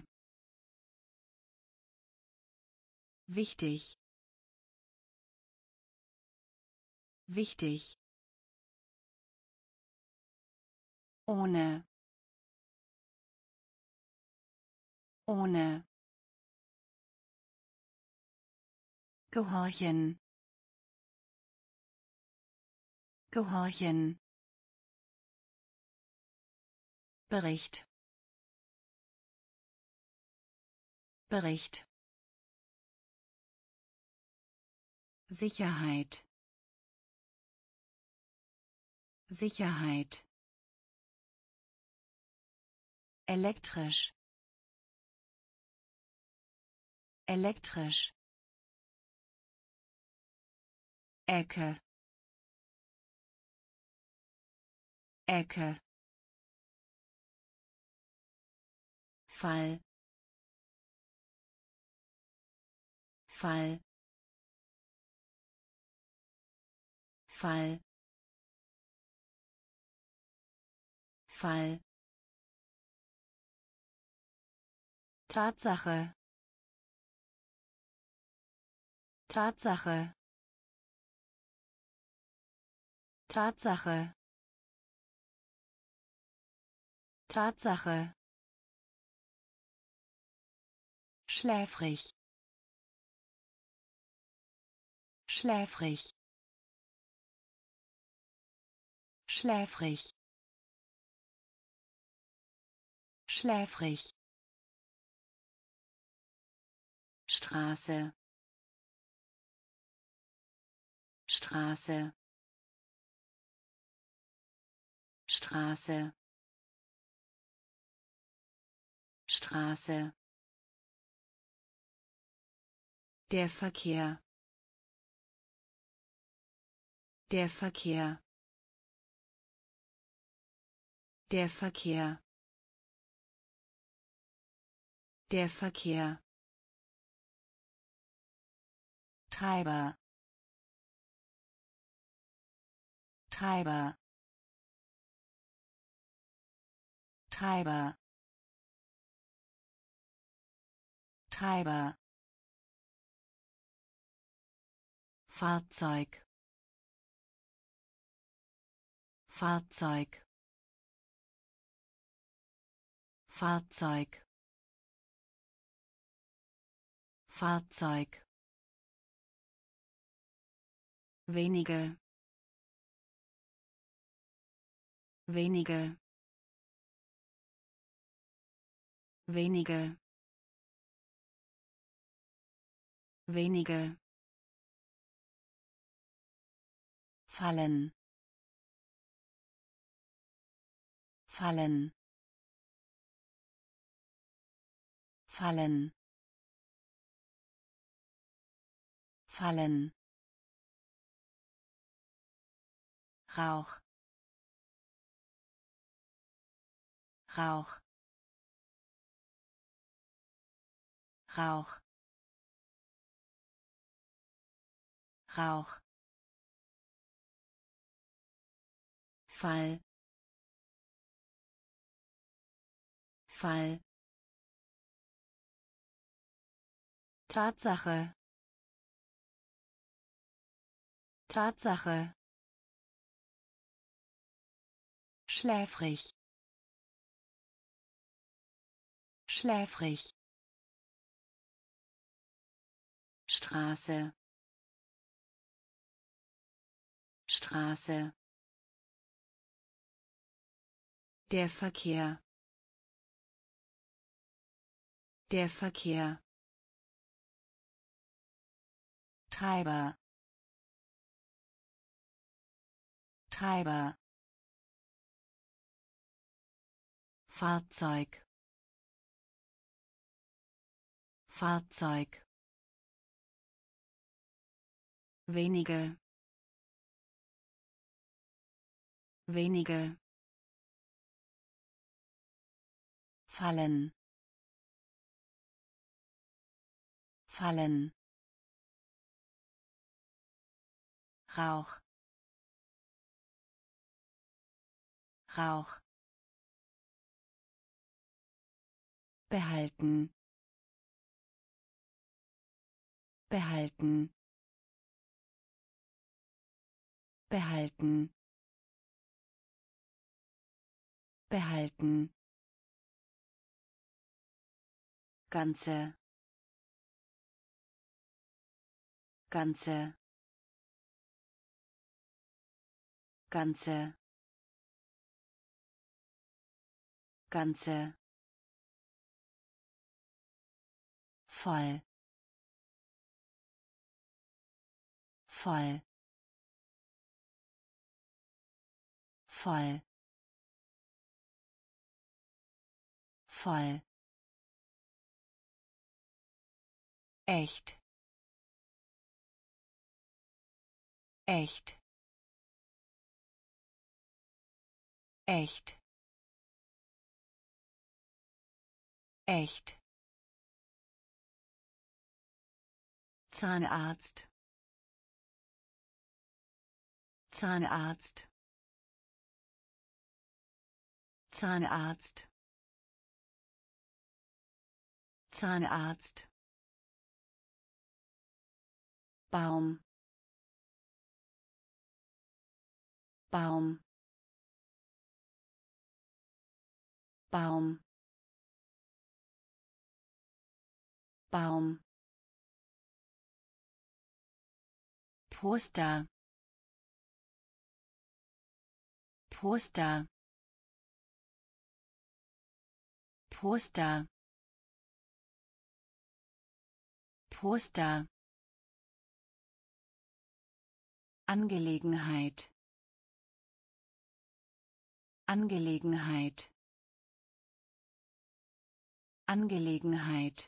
Wichtig. Wichtig. Ohne. Ohne. Gehorchen. Gehorchen. Bericht. Bericht. Sicherheit. Sicherheit. Elektrisch. Elektrisch. Ecke. Ecke. Fall. Fall. Fall. Fall. Tatsache. Tatsache. Tatsache. Tatsache. Schläfrig. Schläfrig. Schläfrig. Schläfrig. Straße. Straße. Straße. Straße. Der Verkehr. Der Verkehr. Der Verkehr. Der Verkehr. Treiber. Treiber. Treiber. Treiber. Fahrzeug. Fahrzeug. Fahrzeug. Fahrzeug. Wenige. Wenige. Wenige. Wenige. Fallen. Fallen. Fallen. Fallen. Rauch. Rauch. Rauch. Rauch. Fall. Fall. Tatsache. Tatsache. Schläfrig. schläfrig, Straße, Straße, der Verkehr, der Verkehr, Treiber, Treiber, Fahrzeug, Fahrzeug, wenige, wenige, fallen, fallen, Rauch, Rauch, behalten, behalten, behalten, behalten, ganze, ganze, ganze, ganze, voll, voll, voll, voll, echt, echt, echt, echt, Zahnarzt, Zahnarzt, Zahnarzt, Zahnarzt, Baum, Baum, Baum, Baum, Poster, Poster, Poster, Poster, Angelegenheit, Angelegenheit, Angelegenheit,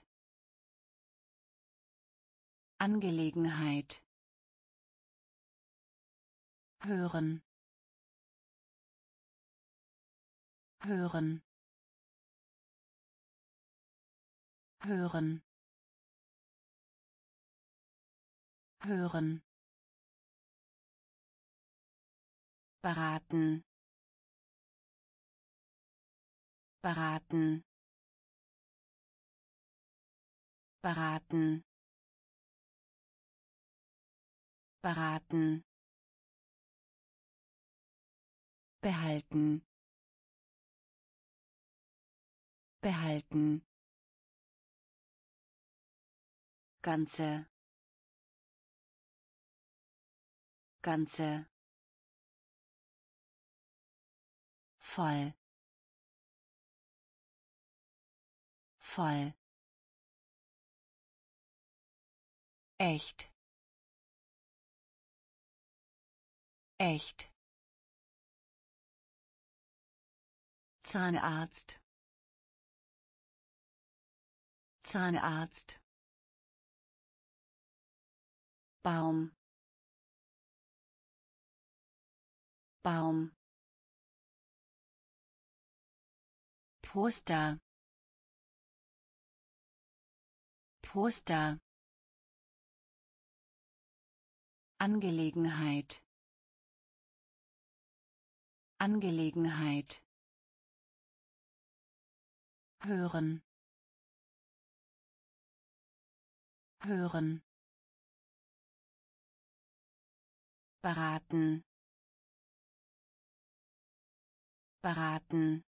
Angelegenheit, hören, hören, hören, hören, beraten, beraten, beraten, beraten, behalten, behalten, ganze, ganze, voll, voll, echt, echt, Zahnarzt, Zahnarzt, Baum, Baum, Poster, Poster, Angelegenheit, Angelegenheit, hören, hören, beraten, beraten,